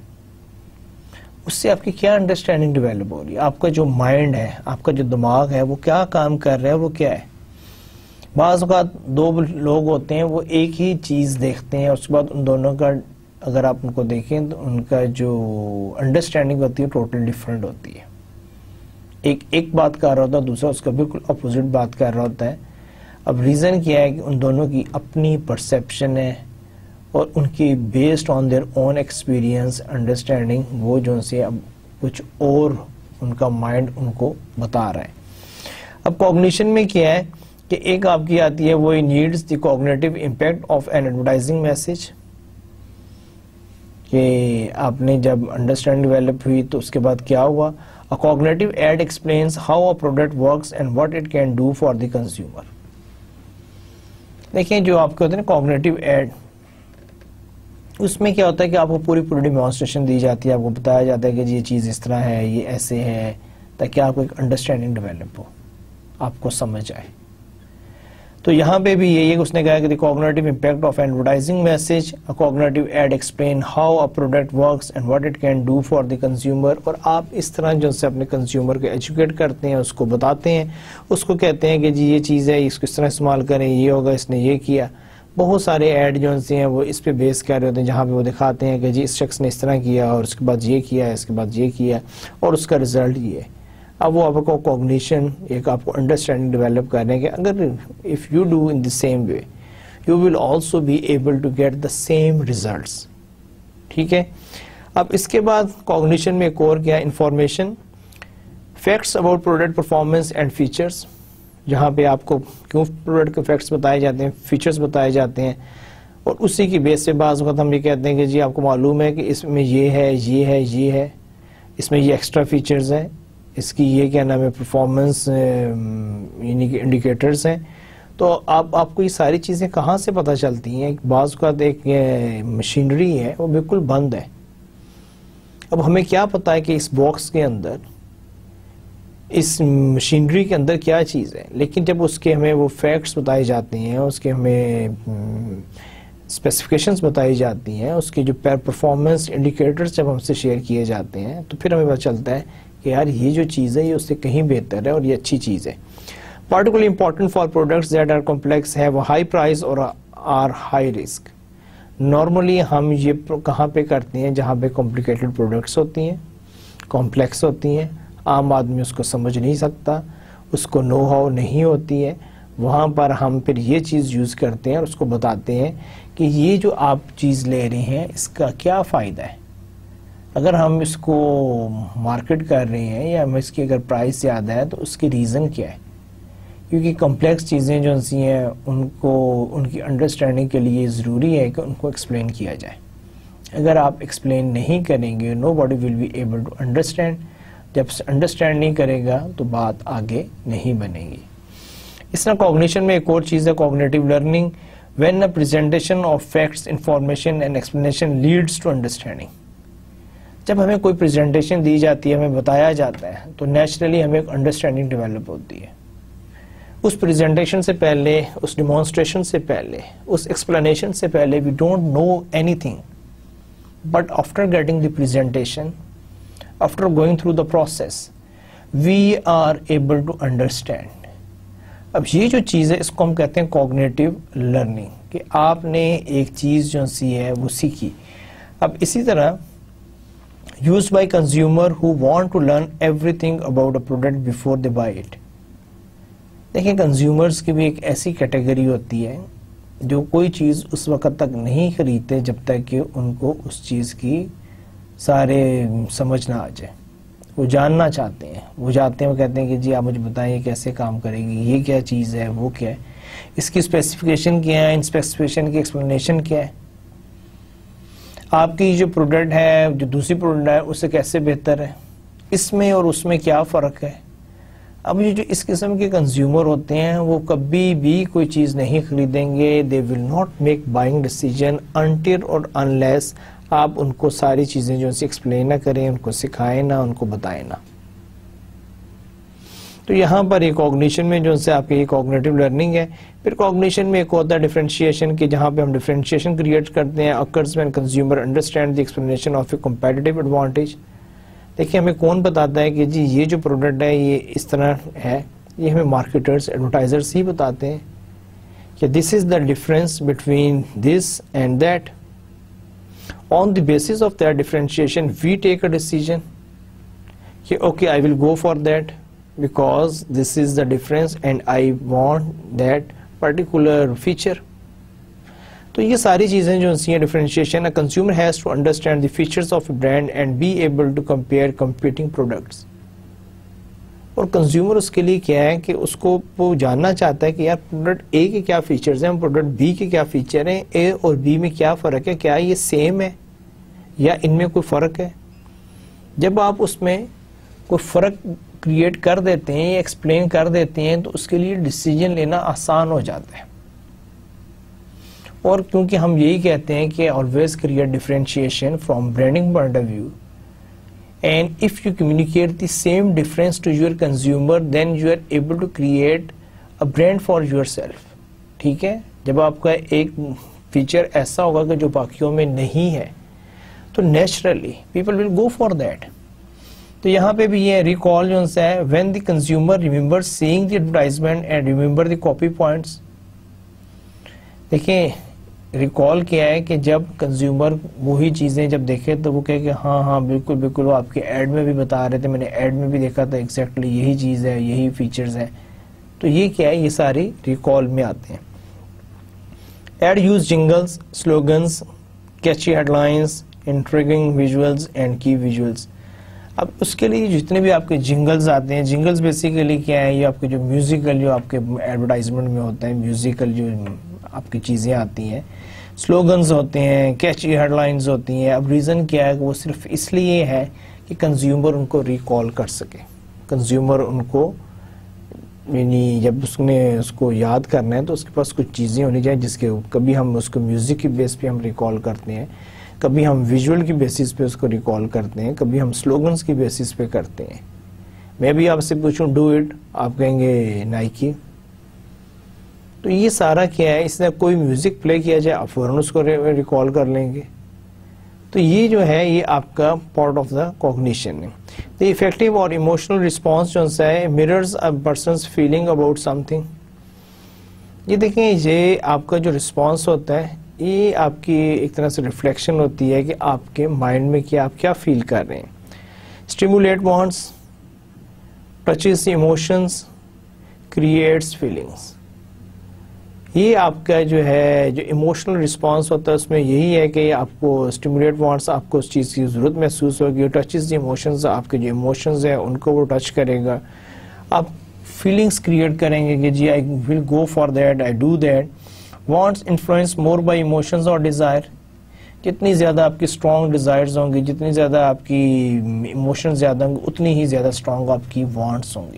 उससे आपकी क्या अंडरस्टैंडिंग डेवलप हो रही है, आपका जो माइंड है, आपका जो दिमाग है वो क्या काम कर रहा है, वो क्या है। बाज़ औक़ात दो लोग होते हैं वो एक ही चीज़ देखते हैं, उसके बाद उन दोनों का अगर आप उनको देखें तो उनका जो अंडरस्टैंडिंग होती है टोटल डिफरेंट होती है। एक एक बात कर रहा होता है, दूसरा उसका बिल्कुल अपोजिट बात कर रहा होता है। अब रीज़न क्या है कि उन दोनों की अपनी परसेप्शन है और उनकी based on their own experience understanding वो जो से अब कुछ और उनका माइंड उनको बता रहा है। अब कॉग्निशन में क्या है कि एक आपकी आती है वो needs the cognitive impact of an advertising message, कि आपने जब अंडरस्टैंडिंग डेवलप हुई तो उसके बाद क्या हुआ। A cognitive ad explains how a product works and what it can do for the consumer. देखिए जो आपके होते हैं ना कॉग्निटिव एड, उसमें क्या होता है कि आपको पूरी पूरी डिमॉन्स्ट्रेशन दी जाती है, आपको बताया जाता है कि ये चीज़ इस तरह है, ये ऐसे है, ताकि आपको एक अंडरस्टैंडिंग डेवलप हो, आपको समझ आए। तो यहाँ पे भी यही है कि उसने कहा कि the cognitive impact of advertising message, a cognitive ad explain how a product works and what it can do for the consumer. और आप इस तरह जो से अपने कंज्यूमर को एजुकेट करते हैं, उसको बताते हैं, उसको कहते हैं कि जी ये चीज़ है, इसको इस तरह इस्तेमाल करें, ये होगा, इसने ये किया। बहुत सारे ऐड जो से हैं वो इस पे बेस कर रहे होते हैं, जहाँ पे वो दिखाते हैं कि जी इस शख्स ने इस तरह किया और उसके बाद ये किया, इसके बाद ये किया और उसका रिजल्ट ये है। अब वो आपको कॉग्निशन, एक आपको अंडरस्टैंडिंग डेवलप कर रहे हैं कि अगर if you do in the same way you will also be able to get the same results. ठीक है। अब इसके बाद कॉग्निशन में एक और क्या है, information, facts about product performance and features, जहाँ पे आपको क्यों प्रोडक्ट के फैक्ट्स बताए जाते हैं, फीचर्स बताए जाते हैं, और उसी की बेस पे बाज़ वक्त हम ये कहते हैं कि जी आपको मालूम है कि इसमें ये है, ये है, ये है, इसमें ये एक्स्ट्रा फीचर्स हैं, इसकी ये क्या नाम है परफॉर्मेंस यानी कि इंडिकेटर्स हैं। तो आप आपको ये सारी चीज़ें कहाँ से पता चलती हैं। बाज़ वक्त एक मशीनरी है वो बिल्कुल बंद है, अब हमें क्या पता है कि इस बॉक्स के अंदर, इस मशीनरी के अंदर क्या चीज़ है, लेकिन जब उसके हमें वो फैक्ट्स बताए जाते हैं, उसके हमें स्पेसिफिकेशंस बताई जाती हैं, उसके जो परफॉर्मेंस इंडिकेटर्स जब हमसे शेयर किए जाते हैं, तो फिर हमें पता चलता है कि यार ये जो चीज़ है ये उससे कहीं बेहतर है और ये अच्छी चीज़ है। Particularly important for products that are complex, have a high price or are high risk. Normally हम ये कहाँ पे करते हैं, जहाँ पे complicated products होती हैं, complex होती हैं, आम आदमी उसको समझ नहीं सकता, उसको नो हाउ नहीं होती है, वहाँ पर हम फिर ये चीज़ यूज़ करते हैं और उसको बताते हैं कि ये जो आप चीज़ ले रहे हैं इसका क्या फ़ायदा है। अगर हम इसको मार्केट कर रहे हैं या हम इसकी अगर प्राइस ज़्यादा है तो उसकी रीज़न क्या है, क्योंकि कॉम्प्लेक्स चीज़ें जो सी हैं उनको उनकी अंडरस्टैंडिंग के लिए ज़रूरी है कि उनको एक्सप्लेन किया जाए। अगर आप एक्सप्लेन नहीं करेंगे, nobody will be able to understand. जब अंडरस्टैंड नहीं करेगा तो बात आगे नहीं बनेगी। इस तरह कॉग्निशन में एक और चीज़ है cognitive learning, when a presentation of facts, information and explanation leads to understanding. जब हमें कोई प्रेजेंटेशन दी जाती है, हमें बताया जाता है, तो नेचुरली हमें एक अंडरस्टैंडिंग डेवलप होती है। उस प्रेजेंटेशन से पहले, उस डिमॉन्स्ट्रेशन से पहले, उस एक्सप्लेनेशन से पहले we don't know anything, but after getting the presentation, after going through the process, we are able to understand. अब ये जो चीज़ है इसको हम कहते हैं कॉग्निटिव लर्निंग, कि आपने एक चीज़ जो सी है वो सीखी। अब इसी तरह used by consumer who want to learn everything about a product before they buy it। देखिए कंज्यूमर्स की भी एक ऐसी कैटेगरी होती है जो कोई चीज़ उस वक़्त तक नहीं खरीदते जब तक कि उनको उस चीज़ की सारे समझ ना आ जाए। वो जानना चाहते हैं, वो जाते हैं, वो कहते हैं कि जी आप मुझे बताएं कैसे काम करेगी, ये क्या चीज़ है, वो क्या है, इसकी स्पेसिफिकेशन क्या है, इन स्पेसिफिकेशन की एक्सप्लेनेशन क्या है, आपकी जो प्रोडक्ट है जो दूसरी प्रोडक्ट है उससे कैसे बेहतर है, इसमें और उसमें क्या फ़र्क है। अब ये जो इस किस्म के कंज्यूमर होते हैं वो कभी भी कोई चीज़ नहीं खरीदेंगे, they will not make buying decision until और अनलेस आप उनको सारी चीज़ें जो उनसे एक्सप्लेन ना करें, उनको सिखाएं ना, उनको बताएं ना। तो यहाँ पर एक कॉग्निशन में जो उनसे आपकी ये कॉग्निटिव लर्निंग है। फिर कॉग्निशन में एक होता है डिफरेंशिएशन, की जहाँ पे हम डिफरेंशिएशन क्रिएट करते हैं। Occurs when consumer understand the explanation of a competitive advantage. देखिए हमें कौन बताता है कि जी ये जो प्रोडक्ट है ये इस तरह है, ये हमें मार्केटर्स, एडवर्टाइजर्स ही बताते हैं कि this is the difference between this and that. On the basis of that differentiation we take a decision कि okay I will go for that because this is the difference and I want that particular feature। तो ये सारी चीज़ें जो हैं differentiation, a consumer has to understand the features of a brand and be able to compare competing products। और consumer उसके लिए क्या है कि उसको वो जानना चाहता है कि यार प्रोडक्ट ए के क्या फीचर्स हैं, प्रोडक्ट बी के क्या फीचर हैं, ए और बी में क्या फ़र्क है, क्या ये सेम है या इनमें कोई फ़र्क है। जब आप उसमें कोई फ़र्क क्रिएट कर देते हैं, एक्सप्लेन कर देते हैं, तो उसके लिए डिसीजन लेना आसान हो जाता है। और क्योंकि हम यही कहते हैं कि always create differentiation from branding point of view, and if you communicate the same difference to your consumer then you are able to create a brand for yourself. ठीक है, जब आपका एक फीचर ऐसा होगा कि जो बाकियों में नहीं है तो naturally people will go for that. तो यहाँ पे भी ये रिकॉल जो है, when the consumer remember seeing the advertisement and remember the copy points. देखिए रिकॉल क्या है कि जब कंज्यूमर वही चीज़ें जब देखे तो वो कहे कि हाँ हाँ बिल्कुल बिल्कुल वो आपके ऐड में भी बता रहे थे, मैंने ऐड में भी देखा था, एग्जैक्टली यही चीज़ है, यही फीचर्स हैं। तो ये क्या है, ये सारी रिकॉल में आते हैं। Ad use jingles, slogans, catchy headlines, intriguing visuals and key visuals. अब उसके लिए जितने भी आपके जिंगल्स आते हैं, जिंगल्स बेसिकली क्या है, ये आपके जो म्यूजिकल जो आपके एडवर्टाइजमेंट में होता है, म्यूजिकल जो आपकी चीज़ें आती हैं, स्लोगन्स होते हैं, कैची हेडलाइंस होती हैं। अब रीज़न क्या है कि वो सिर्फ इसलिए है कि कंज्यूमर उनको रिकॉल कर सके, कंज्यूमर उनको यानी जब उसने उसको याद करना है तो उसके पास कुछ चीज़ें होनी चाहिए जिसके कभी हम उसको म्यूज़िक की बेस पे हम रिकॉल करते हैं, कभी हम विजुअल की बेसिस पे उसको रिकॉल करते हैं, कभी हम स्लोगन्स की बेसिस पे करते हैं। मैं भी आपसे पूछूं डू इट, आप कहेंगे नाइकी। तो ये सारा क्या है, इसने कोई म्यूज़िक प्ले किया जाए आप फ़ौरन उसको रिकॉल कर लेंगे। तो ये जो है ये आपका पार्ट ऑफ द कॉग्निशन है। द इफेक्टिव और इमोशनल रिस्पॉन्स जो है mirrors a person's feeling about something. ये देखें, ये आपका जो रिस्पॉन्स होता है ये आपकी एक तरह से रिफ्लेक्शन होती है कि आपके माइंड में क्या आप क्या फील कर रहे हैं। Stimulate bonds, touches emotions, creates feelings. ये आपका जो है जो इमोशनल रिस्पांस होता है उसमें यही है कि आपको स्टिमुलेट वांट्स, आपको उस चीज़ की ज़रूरत महसूस होगी। टचेस द इमोशंस, आपके जो इमोशंस हैं उनको वो टच करेगा। आप फीलिंग्स क्रिएट करेंगे कि जी I will go for that, I do that. Wants influence more by emotions और डिज़ायर। जितनी ज़्यादा आपकी स्ट्रॉन्ग डिज़ायर्स होंगी, जितनी ज़्यादा आपकी इमोशंस ज़्यादा होंगे, उतनी ही ज़्यादा स्ट्रॉन्ग आपकी वांट्स होंगी।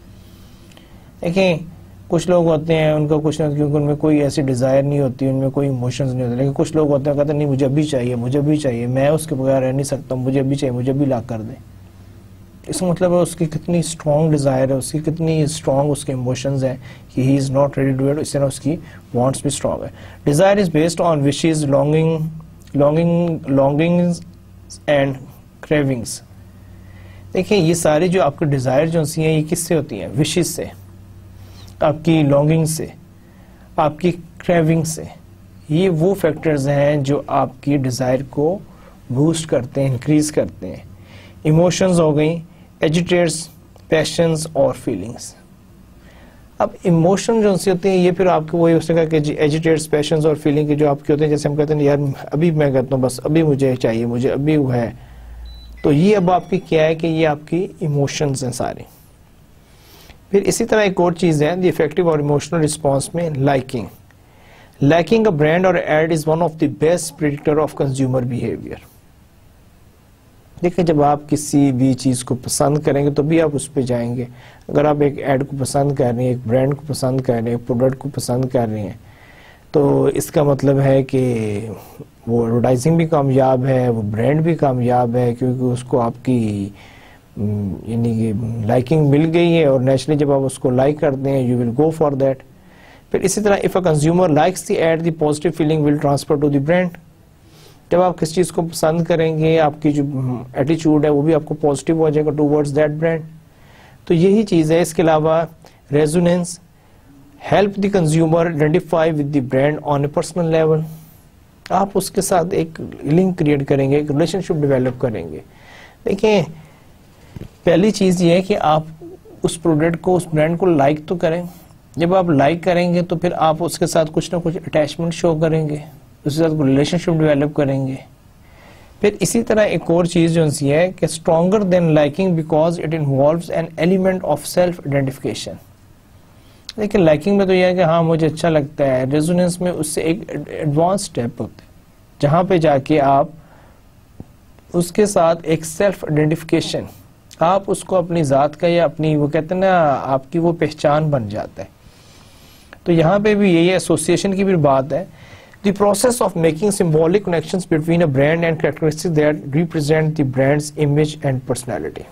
देखें, कुछ लोग होते हैं उनका कुछ ना, क्योंकि उनमें कोई ऐसी डिज़ायर नहीं होती, उनमें कोई इमोशंस नहीं होते। लेकिन कुछ लोग होते हैं कहते हैं नहीं मुझे अभी चाहिए, मुझे अभी चाहिए, मैं उसके बगैर रह नहीं सकता, मुझे अभी चाहिए, मुझे अभी ला कर दे। इसका मतलब है उसकी कितनी स्ट्रॉन्ग डिज़ायर है, उसकी कितनी स्ट्रॉन्ग उसके इमोशंस हैं कि he is not ready to do it. इस तरह उसकी वांट्स भी स्ट्रॉन्ग है। Desire is based on wishes, longing longing longings and cravings. देखिए, ये सारी जो आपके डिज़ायर जो हैं ये किससे होती हैं? विशेज़ से, आपकी लॉन्गिंग से, आपकी क्रेविंग से। ये वो फैक्टर्स हैं जो आपकी डिज़ायर को बूस्ट करते हैं, इंक्रीज करते हैं। इमोशंस हो गई, एजिटेट्स, पैशंस और फीलिंग्स। अब इमोशन जो से होते हैं ये फिर आपको वही उसने कहा कि जी एजिटेट्स, पैशंस और फीलिंग के जो आपके होते हैं, जैसे हम कहते हैं यार अभी मैं कहता हूँ बस अभी मुझे चाहिए, मुझे अभी वो है। तो ये अब आपकी क्या है कि ये आपकी इमोशंस हैं सारी। फिर इसी तरह एक और चीज़ है द इफेक्टिव और इमोशनल रिस्पॉन्स में लाइकिंग। लाइकिंग अ ब्रांड और ad is one of the best predictor of consumer behaviour. देखिए, जब आप किसी भी चीज़ को पसंद करेंगे तो भी आप उस पर जाएंगे। अगर आप एक ऐड को पसंद कर रहे हैं, एक ब्रांड को पसंद कर रहे हैं, एक प्रोडक्ट को पसंद कर रहे हैं, तो इसका मतलब है कि वो एडवर्टाइजिंग भी कामयाब है, वो ब्रांड भी कामयाब है, क्योंकि उसको आपकी यानी कि लाइकिंग मिल गई है और नेचुरली जब आप उसको लाइक करते हैं you will go for that. फिर इसी तरह if a consumer likes the ad the positive feeling will transfer to the brand. जब आप किस चीज़ को पसंद करेंगे आपकी जो एटीट्यूड है वो भी आपको पॉजिटिव हो जाएगा टूवर्ड्स दैट ब्रांड। तो यही चीज़ है। इसके अलावा resonance, help the consumer identify with the brand on a personal level. आप उसके साथ एक लिंक क्रिएट करेंगे, एक रिलेशनशिप डेवलप करेंगे। देखिए, पहली चीज़ ये है कि आप उस प्रोडक्ट को, उस ब्रांड को लाइक तो करें। जब आप लाइक करेंगे तो फिर आप उसके साथ कुछ ना कुछ अटैचमेंट शो करेंगे, उसके साथ रिलेशनशिप डेवलप करेंगे। फिर इसी तरह एक और चीज़ जो सी है कि stronger than liking because it involves an element of self identification. लेकिन लाइकिंग में तो यह है कि हाँ मुझे अच्छा लगता है। रेजोनेंस में उससे एक एडवांस स्टेप होता है जहाँ पे जाके आप उसके साथ एक सेल्फ आइडेंटिफिकेशन, आप उसको अपनी ज़ात का या अपनी वो कहते हैं ना आपकी वो पहचान बन जाता है। तो यहाँ पे भी यही एसोसिएशन की भी बात है। The process of making symbolic connections between a brand and characteristics that represent the brand's image and personality.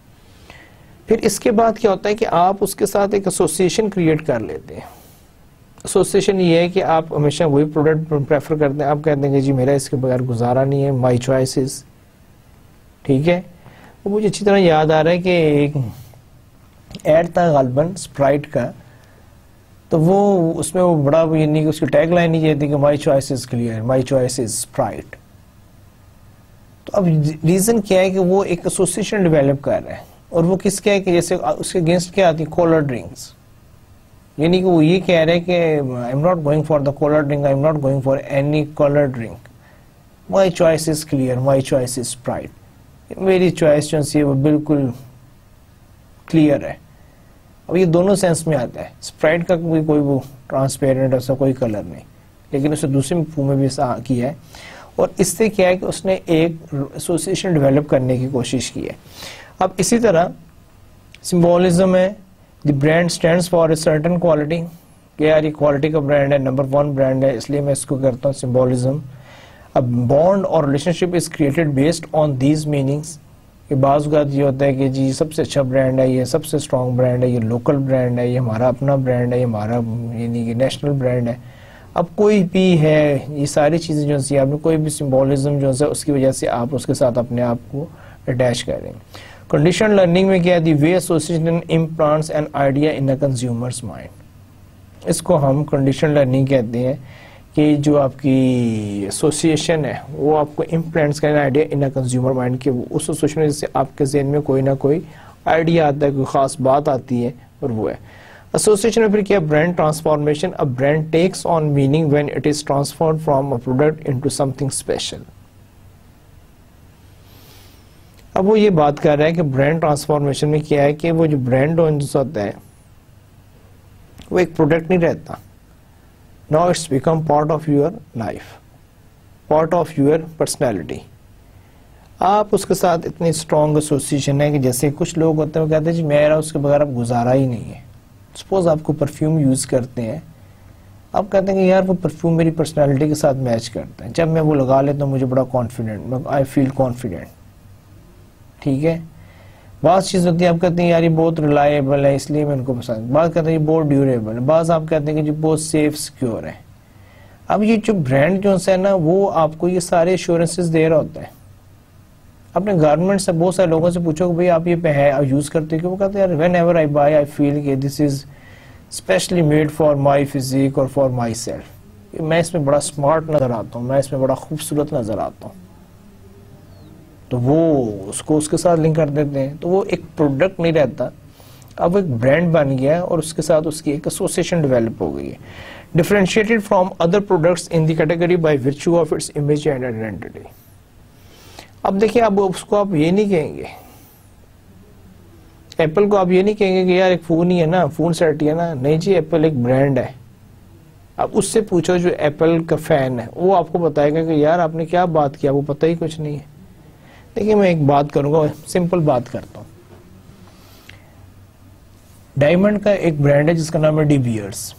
फिर इसके बाद क्या होता है कि आप उसके साथ एक एसोसिएशन क्रिएट कर लेते हैं। एसोसिएशन ये है कि आप हमेशा वही प्रोडक्ट प्रेफर करते हैं। आप कहते हैं कि जी मेरा इसके बगैर गुजारा नहीं है, माई चॉइसेस, ठीक है। वो मुझे अच्छी तरह याद आ रहा है कि एक ऐड था गालबन स्प्राइट का, तो वो उसमें वो बड़ा ये नहीं कि उसकी टैग लाइन नहीं थी कि my choice is clear, my choice is Sprite. तो अब रीज़न क्या है कि वो एक एसोसिएशन डेवलप कर रहे हैं और वो किसके है कि जैसे उसके अगेंस्ट क्या आती है, कोलर ड्रिंक्स। यानी कि वो ये कह रहे हैं कि I am not going for the cola drink, I am not going for any cola drink, my choice is clear, my choice is Sprite. मेरी चॉइस जो है वो बिल्कुल क्लियर है। अब ये दोनों सेंस में आता है। स्प्राइट का कोई कोई वो ट्रांसपेरेंट ऐसा कोई कलर नहीं, लेकिन उसे दूसरे फॉर्म में भी किया है। और इससे क्या है कि उसने एक एसोसिएशन डेवलप करने की कोशिश की है। अब इसी तरह सिंबोलिज्म है, the brand stands for a certain quality, कि यार ये क्वालिटी का ब्रांड है, नंबर वन ब्रांड है, इसलिए मैं इसको करता हूँ सिंबोलिज्म। अब बॉन्ड और relationship is created based on these meanings, कि बाज़ बात ये होता है कि जी सबसे अच्छा ब्रांड है, ये सबसे स्ट्रॉन्ग ब्रांड है, ये लोकल ब्रांड है, ये हमारा अपना ब्रांड है, ये हमारा यानी कि नेशनल ब्रांड है। अब कोई भी है, ये सारी चीज़ें जो सी आपने कोई भी सिम्बोलिज्म जो है उसकी वजह से आप उसके साथ अपने आप को अटैच करें। कंडीशन लर्निंग में क्या है, the way association implants an idea in a consumer's mind. इसको हम कंडीशन लर्निंग कहते हैं कि जो आपकी एसोसिएशन है वो आपको इम्प्लांट्स का idea in a consumer mind के उस एसोसिएशन से आपके जहन में कोई ना कोई आइडिया आता है, कोई ख़ास बात आती है और वो है एसोसिएशन में। फिर क्या brand transformation, a brand takes on meaning when it is transformed from a product into something special. अब वो ये बात कर रहा है कि ब्रांड ट्रांसफॉर्मेशन में क्या है कि वो जो ब्रांड होता है वो एक प्रोडक्ट नहीं रहता, now it's become part of your life, part of your personality. आप उसके साथ इतनी स्ट्रॉन्ग एसोसिएशन है कि जैसे कुछ लोग होते हैं वो कहते हैं जी मेरा उसके बगैर अब गुजारा ही नहीं है। सपोज आपको परफ्यूम यूज़ करते हैं, आप कहते हैं कि यार वो परफ्यूम मेरी पर्सनालिटी के साथ मैच करता है, जब मैं वो लगा लेता हूँ मुझे बड़ा कॉन्फिडेंट, आई फील कॉन्फिडेंट, ठीक है। बात चीज़ होती है आप कहते हैं यार ये बहुत रिलायबल है इसलिए मैं उनको पसंद, बात कहते हैं ये बहुत ड्यूरेबल है, बात आप कहते हैं कि जो बहुत सेफ सिक्योर है। अब ये जो ब्रांड जो है ना वो आपको ये सारे एश्योरेंसेस दे रहा होता है। अपने गारमेंट से बहुत सारे लोगों से पूछो कि भाई आप ये पे है आप यूज़ करते हो कि वो कहते हैं यार whenever I buy I feel कि this is specially made for my physique और फॉर माई सेल्फ। मैं इसमें बड़ा स्मार्ट नज़र आता हूँ, मैं इसमें बड़ा खूबसूरत नज़र आता हूँ, तो वो उसको उसके साथ लिंक कर देते हैं। तो वो एक प्रोडक्ट नहीं रहता, अब एक ब्रांड बन गया और उसके साथ उसकी एक एसोसिएशन डेवलप हो गई है। Differentiated from other products in the category by virtue of its image and identity. अब देखिए अब उसको आप ये नहीं कहेंगे, एप्पल को आप ये नहीं कहेंगे कि यार एक फ़ोन ही है ना, फ़ोन सेट ही है ना, नहीं जी एप्पल एक ब्रांड है। अब उससे पूछो जो एप्पल का फ़ैन है वो आपको बताएगा कि यार आपने क्या बात किया, वो पता ही कुछ नहीं है। देखिए मैं एक बात करूंगा, सिंपल बात करता हूँ। डायमंड का एक ब्रांड है जिसका नाम है डी बियर्स।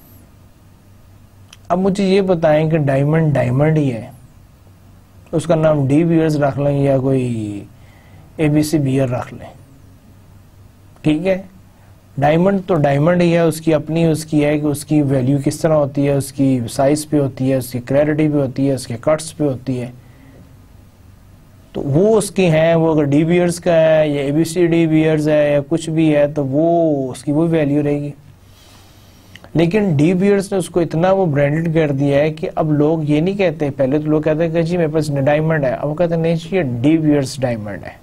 अब मुझे ये बताएं कि डायमंड डायमंड ही है, उसका नाम डी बियर्स रख लें या कोई एबीसी बियर रख लें, ठीक है। डायमंड तो डायमंड ही है, उसकी अपनी उसकी है कि उसकी वैल्यू किस तरह होती है, उसकी साइज पे होती है, उसकी क्लैरिटी पे होती है, उसके कट्स पे होती है, तो वो उसकी है। वो अगर डी बियर्स का है या एबीसी डी बियर्स है या कुछ भी है तो वो उसकी वो वैल्यू रहेगी। लेकिन डी बियर्स ने उसको इतना वो ब्रांडेड कर दिया है कि अब लोग ये नहीं कहते, पहले तो लोग कहते हैं कि जी मेरे पास डायमंड है, अब वो कहते हैं नहीं जी ये डी बियर्स डायमंड है,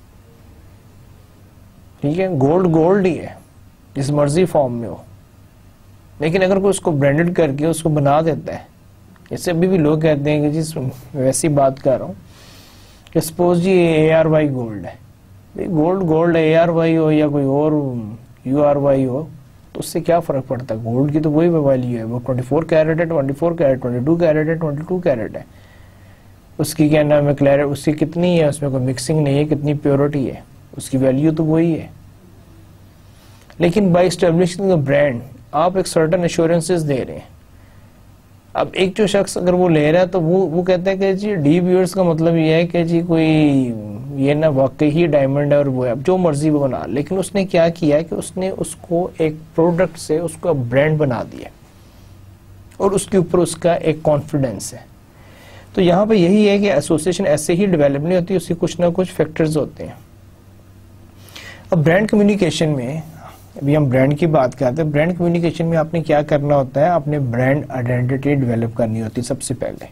ठीक है। गोल्ड गोल्ड ही है जिस मर्जी फॉर्म में हो, लेकिन अगर कोई उसको ब्रांडेड करके उसको बना देता है, जैसे अभी भी लोग कहते हैं कि जी वैसी बात कर रहा हूँ कि सपोज जी ए आर वाई गोल्ड है, gold gold A R Y हो या कोई और यू आर वाई हो तो उससे क्या फ़र्क पड़ता है, गोल्ड की तो वही वैल्यू है। वो चौबीस कैरेट है, चौबीस कैरेट, बाईस कैरेट है, बाईस कैरेट है, उसकी क्या नाम है क्लैरिटी, उसकी कितनी है, उसमें कोई मिक्सिंग नहीं है, कितनी प्योरिटी है, उसकी वैल्यू तो वही है। लेकिन बाय एस्टेब्लिशिंग द ब्रांड आप एक सर्टेन एश्योरेंसेस दे रहे हैं। अब एक जो शख्स अगर वो ले रहा है तो वो वो कहता है कि जी डी बियर्स का मतलब ये है कि जी कोई ये ना वाकई ही डायमंड है और वो है, अब जो मर्जी वो बना। लेकिन उसने क्या किया कि उसने उसको एक प्रोडक्ट से उसको ब्रांड बना दिया और उसके ऊपर उसका एक कॉन्फिडेंस है। तो यहाँ पे यही है कि एसोसिएशन ऐसे ही डेवलप नहीं होती, उसके कुछ ना कुछ फैक्टर्स होते हैं। अब ब्रांड कम्युनिकेशन में, अभी हम ब्रांड की बात करते हैं, ब्रांड कम्युनिकेशन में आपने क्या करना होता है, अपने ब्रांड आइडेंटिटी डेवलप करनी होती है सबसे पहले।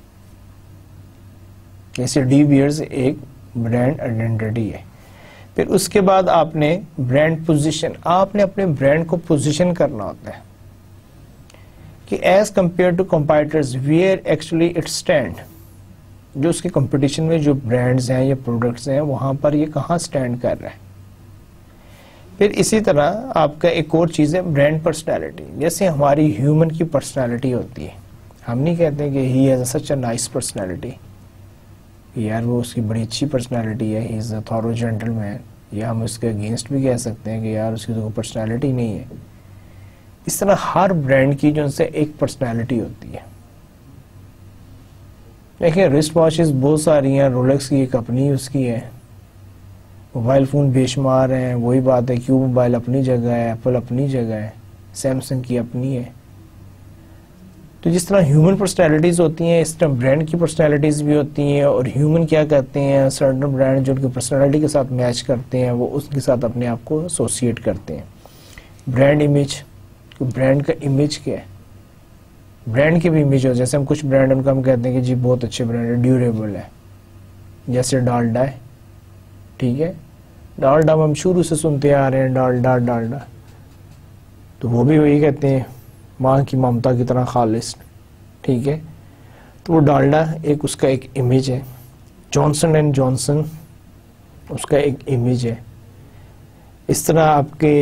जैसे डी बियर्स एक ब्रांड आइडेंटिटी है, फिर उसके बाद आपने ब्रांड पोजीशन, आपने अपने ब्रांड को पोजीशन करना होता है कि as compared to competitors where actually it stand, जो उसके कंपटीशन में जो ब्रांड्स हैं या प्रोडक्ट्स हैं वहां पर ये कहाँ स्टैंड कर रहा है। फिर इसी तरह आपका एक और चीज़ है ब्रांड पर्सनैलिटी। जैसे हमारी ह्यूमन की पर्सनैलिटी होती है, हम नहीं कहते कि he has such a nice personality, यार वो उसकी बड़ी अच्छी पर्सनैलिटी है, he is a thorough gentleman, या हम उसके अगेंस्ट भी कह सकते हैं कि यार उसकी तो पर्सनैलिटी नहीं है। इस तरह हर ब्रांड की जो उनसे एक पर्सनैलिटी होती है। देखिए रिस्ट वॉचेस बहुत सारी हैं, रोलेक्स की एक अपनी उसकी है, मोबाइल फ़ोन बेशुमार हैं, वही बात है, क्यू मोबाइल अपनी जगह है, एप्पल अपनी जगह है, सैमसंग की अपनी है। तो जिस तरह ह्यूमन पर्सनैलिटीज़ होती हैं इस तरह ब्रांड की पर्सनैलिटीज़ भी होती हैं, और ह्यूमन क्या करते हैं, सर्टन ब्रांड जो उनकी पर्सनैलिटी के साथ मैच करते हैं वो उसके साथ अपने आप को एसोसिएट करते हैं। ब्रांड इमेज, ब्रांड का इमेज क्या है, ब्रांड की भी इमेज हो, जैसे हम कुछ ब्रांड उनका हम कहते हैं कि जी बहुत अच्छे ब्रांड है, ड्यूरेबल है, जैसे डालडा है, ठीक है, डालडा हम शुरू से सुनते आ रहे हैं, डालडा डालडा, तो वो भी वही कहते हैं माँ की ममता की तरह खालिस, ठीक है, तो वो डालडा एक उसका एक इमेज है। जॉनसन एंड जॉनसन उसका एक इमेज है। इस तरह आपके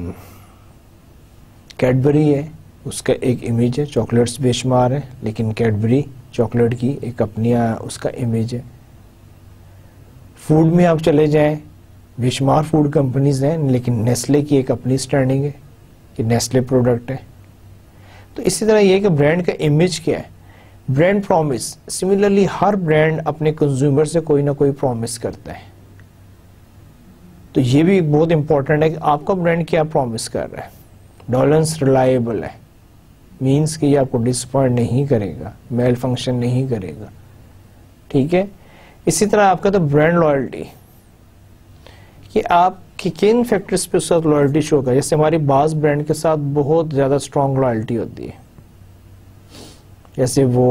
कैडबरी है, उसका एक इमेज है, चॉकलेट्स बेशुमार है लेकिन कैडबरी चॉकलेट की एक अपनी उसका इमेज है। फूड में आप चले जाएं, बेशुमार फूड कंपनीज हैं लेकिन नेस्ले की एक अपनी स्टैंडिंग है कि नेस्ले प्रोडक्ट है। तो इसी तरह ये कि ब्रांड का इमेज क्या है, ब्रांड प्रॉमिस, सिमिलरली हर ब्रांड अपने कंज्यूमर से कोई ना कोई प्रॉमिस करता है। तो ये भी बहुत इंपॉर्टेंट है कि आपका ब्रांड क्या प्रॉमिस कर रहा है। डॉलेंस रिलायबल है, मीन्स कि ये आपको डिसअपॉइंट नहीं करेगा, मेल फंक्शन नहीं करेगा, ठीक है। इसी तरह आपका तो ब्रांड लॉयल्टी, कि आप कि किन फैक्टर्स पे उस साथ लॉयल्टी शो का, जैसे हमारी बाज ब्रांड के साथ बहुत ज़्यादा स्ट्रॉन्ग लॉयल्टी होती है, जैसे वो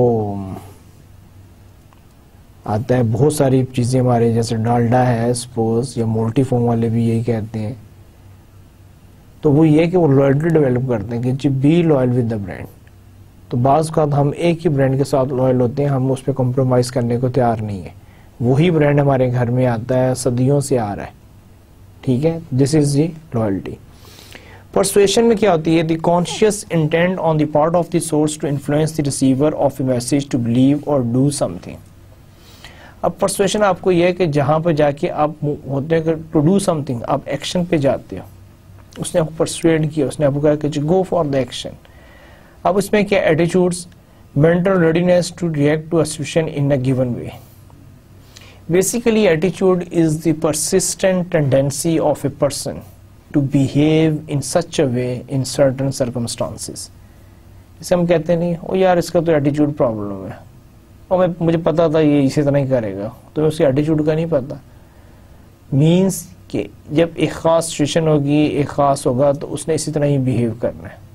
आता है बहुत सारी चीज़ें हमारे, जैसे डालडा है सपोज, या मोल्टीफोम वाले भी यही कहते हैं। तो वो ये कि वो लॉयल्टी डेवलप करते हैं कि जी be loyal with the brand. तो बाज़ का हम एक ही ब्रांड के साथ लॉयल होते हैं, हम उस पर कॉम्प्रोमाइज़ करने को तैयार नहीं है। वही ब्रांड हमारे घर में आता है, सदियों से आ रहा है, ठीक है। This is the loyalty. Persuasion में क्या होती है, the conscious intent on the part of the source to influence the receiver of a message to believe और डू समथिंग। अब परसुएशन आपको यह है कि जहां पर जाके आप होते हैं कि टू डू समथिंग, आप एक्शन पे जाते हो, उसने आपको परसुएड किया, उसने आपको कहा कि गो फॉर द एक्शन। अब इसमें क्या attitudes, mental readiness to react to a situation in a given way. Basically, attitude is the persistent tendency of a person to behave in such a way in certain circumstances. इसे हम कहते नहीं, ओ यार इसका तो एटीट्यूड प्रॉब्लम है, और मैं मुझे पता था ये इसी तरह ही करेगा, तो उसके एटीट्यूड का नहीं पता। मीन्स कि जब एक ख़ास सिचुएशन होगी, एक ख़ास होगा, तो उसने इसी तरह ही बिहेव करना है।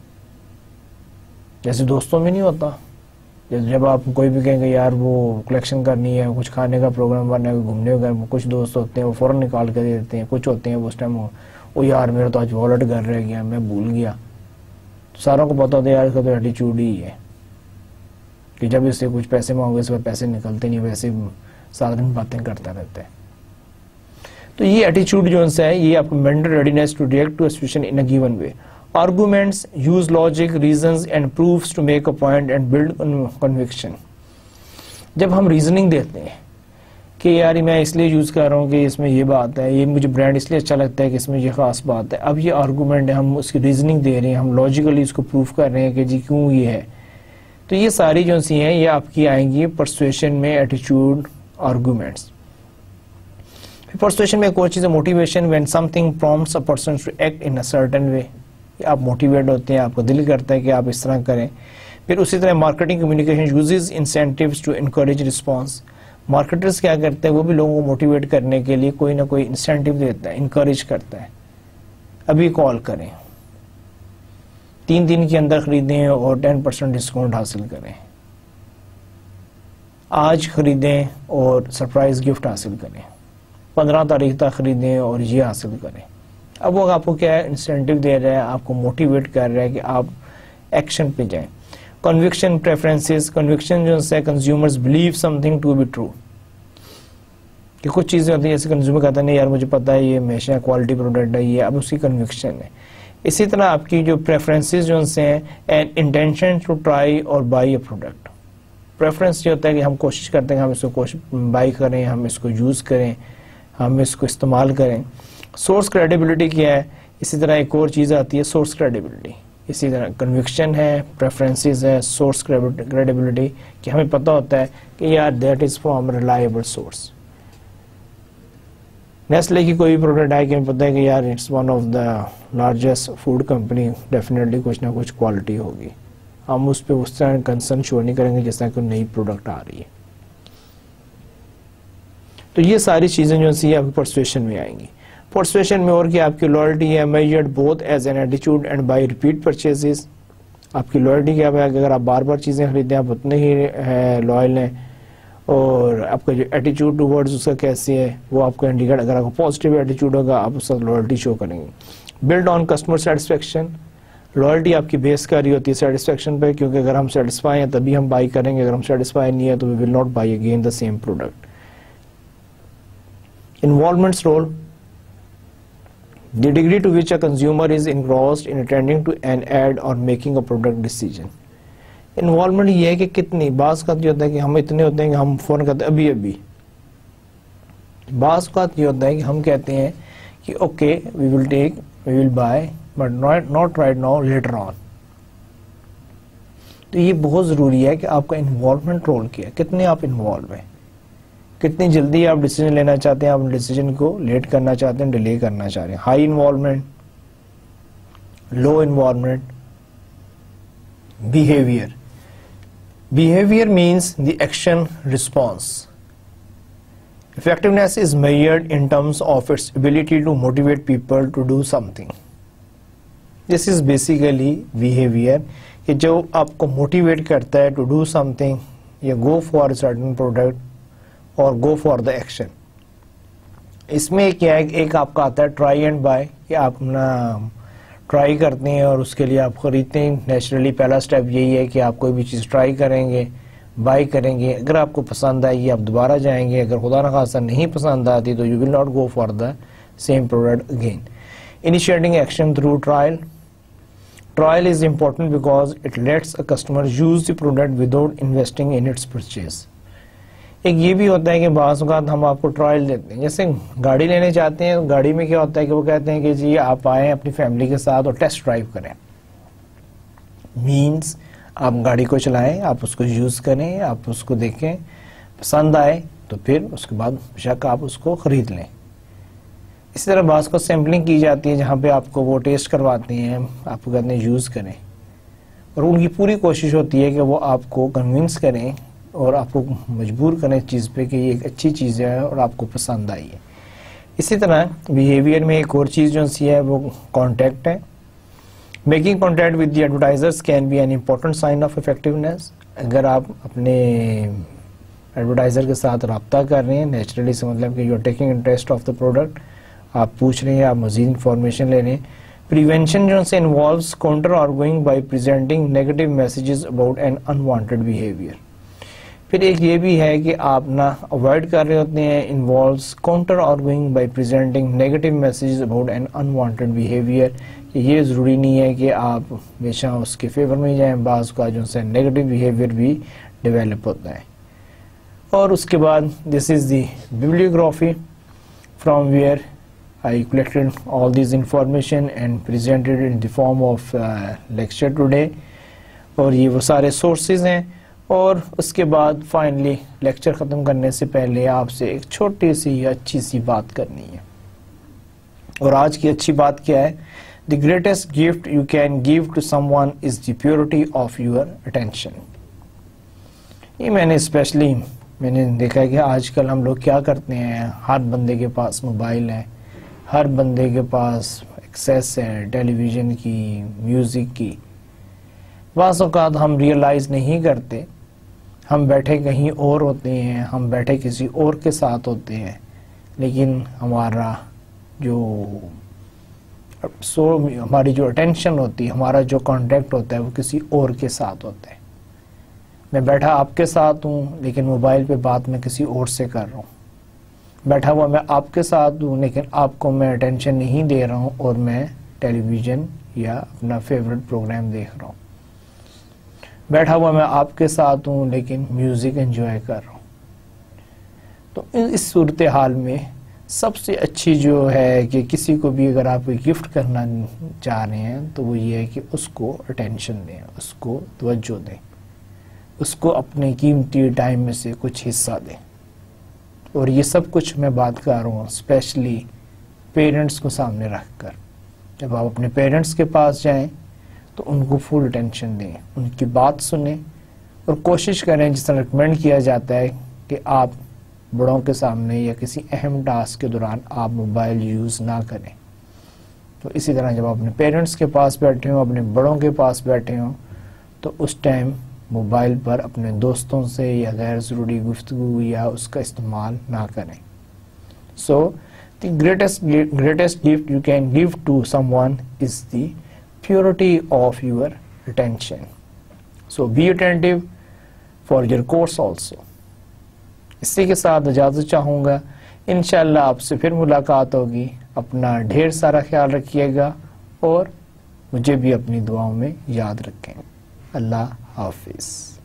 जैसे दोस्तों में नहीं होता, जब आप कोई भी कहेंगे यार वो कलेक्शन करनी है, कुछ खाने का प्रोग्राम बनना है, घूमने का, कुछ दोस्त होते हैं वो फ़ौरन निकाल कर दे देते हैं, कुछ होते हैं वो उस टाइम वो यार मेरा तो आज वॉलेट घर रह गया, मैं भूल गया। तो सारों को पता होता है यार इसका तो एटीट्यूड ही है कि जब इससे कुछ पैसे मांगोगे इस पर पैसे निकलते नहीं, वैसे सारा दिन बातें करता रहता है। तो ये एटीट्यूड जो है ये आपको mental readiness to react to a situation in a given way. Arguments use logic, reasons and proofs to make a point and build conviction. जब हम रीजनिंग देते हैं कि यार मैं इसलिए यूज़ कर रहा हूँ कि इसमें ये बात है, ये मुझे ब्रांड इसलिए अच्छा लगता है कि इसमें ये ख़ास बात है, अब ये आर्गूमेंट है, हम उसकी रीजनिंग दे रहे हैं, हम लॉजिकली इसको प्रूफ कर रहे हैं कि जी क्यों ये है। तो ये सारी जो सी हैं ये आपकी आएंगी परसुएशन में, एटीट्यूड, आर्गूमेंट्स। परसुएशन में एक और चीज़ है motivation, when something prompts a person to act in a certain way. आप मोटिवेट होते हैं, आपको दिल करता है कि आप इस तरह करें। फिर उसी तरह marketing communication uses incentives to encourage response. Marketers क्या करते हैं, वो भी लोगों को मोटिवेट करने के लिए कोई ना कोई इंसेंटिव देता है, इनकरेज करता है। अभी कॉल करें, तीन दिन के अंदर खरीदें और टेन परसेंट डिस्काउंट हासिल करें, आज खरीदें और सरप्राइज गिफ्ट हासिल करें, पंद्रह तारीख तक खरीदें और ये हासिल करें। अब वो आपको क्या है, इंसेंटिव दे रहा है, आपको मोटिवेट कर रहा है कि आप एक्शन पे जाएं। कन्विक्शन प्रेफरेंसेस, कन्विक्शन जो है consumers believe something to be true, कि कुछ चीज़ें होती हैं जैसे कंज्यूमर कहता है नहीं यार मुझे पता है ये हमेशा क्वालिटी प्रोडक्ट है, ये अब उसकी कन्विक्शन है। इसी तरह आपकी जो प्रेफरेंसेस जो हैं एंड इंटेंशन टू ट्राई और बाई अ प्रोडक्ट। प्रेफरेंस ये होता है कि हम कोशिश करते हैं हम इसको कोशिश बाई करें, हम इसको यूज़ करें, हम इसको इस्तेमाल करें। सोर्स क्रेडिबिलिटी क्या है, इसी तरह एक और चीज़ आती है सोर्स क्रेडिबिलिटी। इसी तरह कन्विक्शन है, प्रेफरेंसेस है, सोर्स क्रेडिबिलिटी, कि हमें पता होता है कि यार that is from reliable source. Nestle की कोई प्रोडक्ट आए कि हमें पता है कि यार it's one of the largest food company, definitely कुछ ना कुछ क्वालिटी होगी, हम उस पर उस तरह कंसर्न शो नहीं करेंगे जैसा कि नई प्रोडक्ट आ रही है। तो ये सारी चीज़ें जो सी आपकी परसुएशन में आएंगी। परसुएशन में और क्या, आपकी लॉयल्टी है measured both as an attitude and by repeat purchases. आपकी लॉयल्टी क्या है कि अगर आप बार बार चीज़ें खरीदें आप उतने ही लॉयल हैं, और आपका जो एटीट्यूड टूवर्ड्स उसका कैसे है वो आपका इंडिकेट, अगर आपको पॉजिटिव एटीट्यूड होगा आप उसका लॉयल्टी शो करेंगे। Build on customer satisfaction, loyalty आपकी बेस कर रही होती है सेटिस्फेक्शन पे, क्योंकि अगर हम सेटिस्फाई हैं तभी हम बाई करेंगे, अगर हम सेटिस्फाई नहीं है तो we will not buy again the same product. Involvement's role, the degree to which a consumer is engrossed in attending to an ad or making a product decision। Involvement ये है कि कितनी, बास का ये होता है कि हम इतने होते हैं कि हम फ़ोन करते हैं अभी अभी, बास का ये होता है कि हम कहते हैं कि okay we will take we will buy but not not right now later on. तो ये बहुत ज़रूरी है कि आपका इन्वॉल्वमेंट रोल क्या है, कितने आप इन्वॉल्व हैं, कितनी जल्दी आप डिसीजन लेना चाहते हैं, आप डिसीजन को लेट करना चाहते हैं, डिले करना चाह रहे हैं। High involvement, low involvement. Behaviour, behaviour means the action response. Effectiveness is measured in terms of its ability to motivate people to do something. This is basically behavior कि जो आपको मोटिवेट करता है to do something या go for a certain product और go for the action। इसमें क्या है, एक आपका आता है ट्राई एंड बाय, कि आप ना ट्राई करते हैं और उसके लिए आप खरीदते हैं। नेचुरली पहला स्टेप यही है कि आप कोई भी चीज़ ट्राई करेंगे, बाई करेंगे, अगर आपको पसंद आएगी आप दोबारा जाएंगे, अगर खुदा न खासा नहीं पसंद आती तो you will not go for the same product again. Initiating action through trial, trial is important because it lets a customer use the product without investing in its purchase. एक ये भी होता है कि बाज़ औक़ात हम आपको ट्रायल देते हैं, जैसे गाड़ी लेने जाते हैं, गाड़ी में क्या होता है कि वो कहते हैं कि जी आप आएँ अपनी फैमिली के साथ और टेस्ट ड्राइव करें। मीन्स आप गाड़ी को चलाएं, आप उसको यूज़ करें, आप उसको देखें, पसंद आए तो फिर उसके बाद बेशक आप उसको ख़रीद लें। इसी तरह बाज़ को सैम्पलिंग की जाती है जहाँ पे आपको वो टेस्ट करवाते हैं, आपको कहते हैं यूज़ करें, और उनकी पूरी कोशिश होती है कि वो आपको कन्विंस करें और आपको मजबूर करें इस चीज़ पे कि ये एक अच्छी चीज़ है और आपको पसंद आई है। इसी तरह बिहेवियर में एक और चीज़ जो सी है वो कॉन्टैक्ट है। Making contact with the advertisers can be an important sign of effectiveness. अगर आप अपने एडवर्टाइज़र के साथ रब्ता कर रहे हैं, नेचुरली से मतलब कि you are taking interest of the product, आप पूछ रहे हैं, आप मज़ीद इंफॉर्मेशन ले रहे हैं। प्रिवेंशन जो से involves counter arguing by presenting negative messages about an unwanted behaviour. फिर एक ये भी है कि आप ना अवॉइड कर रहे होते हैं, involves counter arguing by presenting negative messages about an unwanted behaviour. ये ज़रूरी नहीं है कि आप हमेशा उसके फेवर में जाएं, बाज़ का जो से नेगेटिव बिहेवियर भी डेवलप होता है। और उसके बाद this is the bibliography from where I collected all this information and presented in the form of lecture today. और ये वो सारे सोर्सेज हैं। और उसके बाद फाइनली लेक्चर ख़त्म करने से पहले आपसे एक छोटी सी अच्छी सी बात करनी है। और आज की अच्छी बात क्या है? The greatest gift you can give to someone is the purity of your attention। ये मैंने स्पेशली मैंने देखा है कि आजकल हम लोग क्या करते हैं, हर बंदे के पास मोबाइल है, हर बंदे के पास एक्सेस है टेलीविज़न की, म्यूज़िक की। बाज़ औक़ात हम रियलाइज़ नहीं करते, हम बैठे कहीं और होते हैं, हम बैठे किसी और के साथ होते हैं, लेकिन हमारा जो सो हमारी जो अटेंशन होती है, हमारा जो कांटेक्ट होता है वो किसी और के साथ होता है। मैं बैठा आपके साथ हूँ लेकिन मोबाइल पे बात मैं किसी और से कर रहा हूँ। बैठा हुआ मैं आपके साथ हूँ लेकिन आपको मैं अटेंशन नहीं दे रहा हूँ और मैं टेलीविज़न या अपना फेवरेट प्रोग्राम देख रहा हूँ। बैठा हुआ मैं आपके साथ हूँ लेकिन म्यूज़िक एंजॉय कर रहा हूँ। तो इस सूरत हाल में सबसे अच्छी जो है कि किसी को भी अगर आप गिफ्ट करना चाह रहे हैं तो वो ये है कि उसको अटेंशन दें, उसको तवज्जो दें, उसको अपने कीमती टाइम में से कुछ हिस्सा दें। और ये सब कुछ मैं बात कर रहा हूँ स्पेशली पेरेंट्स को सामने रख कर। जब आप अपने पेरेंट्स के पास जाएं तो उनको फुल अटेंशन दें, उनकी बात सुने और कोशिश करें, जिस तरह रिकमेंड किया जाता है कि आप बड़ों के सामने या किसी अहम टास्क के दौरान आप मोबाइल यूज़ ना करें। तो इसी तरह जब आप अपने पेरेंट्स के पास बैठे हों, अपने बड़ों के पास बैठे हों, तो उस टाइम मोबाइल पर अपने दोस्तों से या गैर ज़रूरी गुफ्तगू या उसका इस्तेमाल ना करें। So the greatest greatest gift you can give to someone is the purity of your attention. So be attentive for your course also. इसी के साथ इजाज़त चाहूँगा, इंशाअल्लाह आपसे फिर मुलाकात होगी। अपना ढेर सारा ख्याल रखिएगा और मुझे भी अपनी दुआओं में याद रखें। अल्लाह हाफिज़।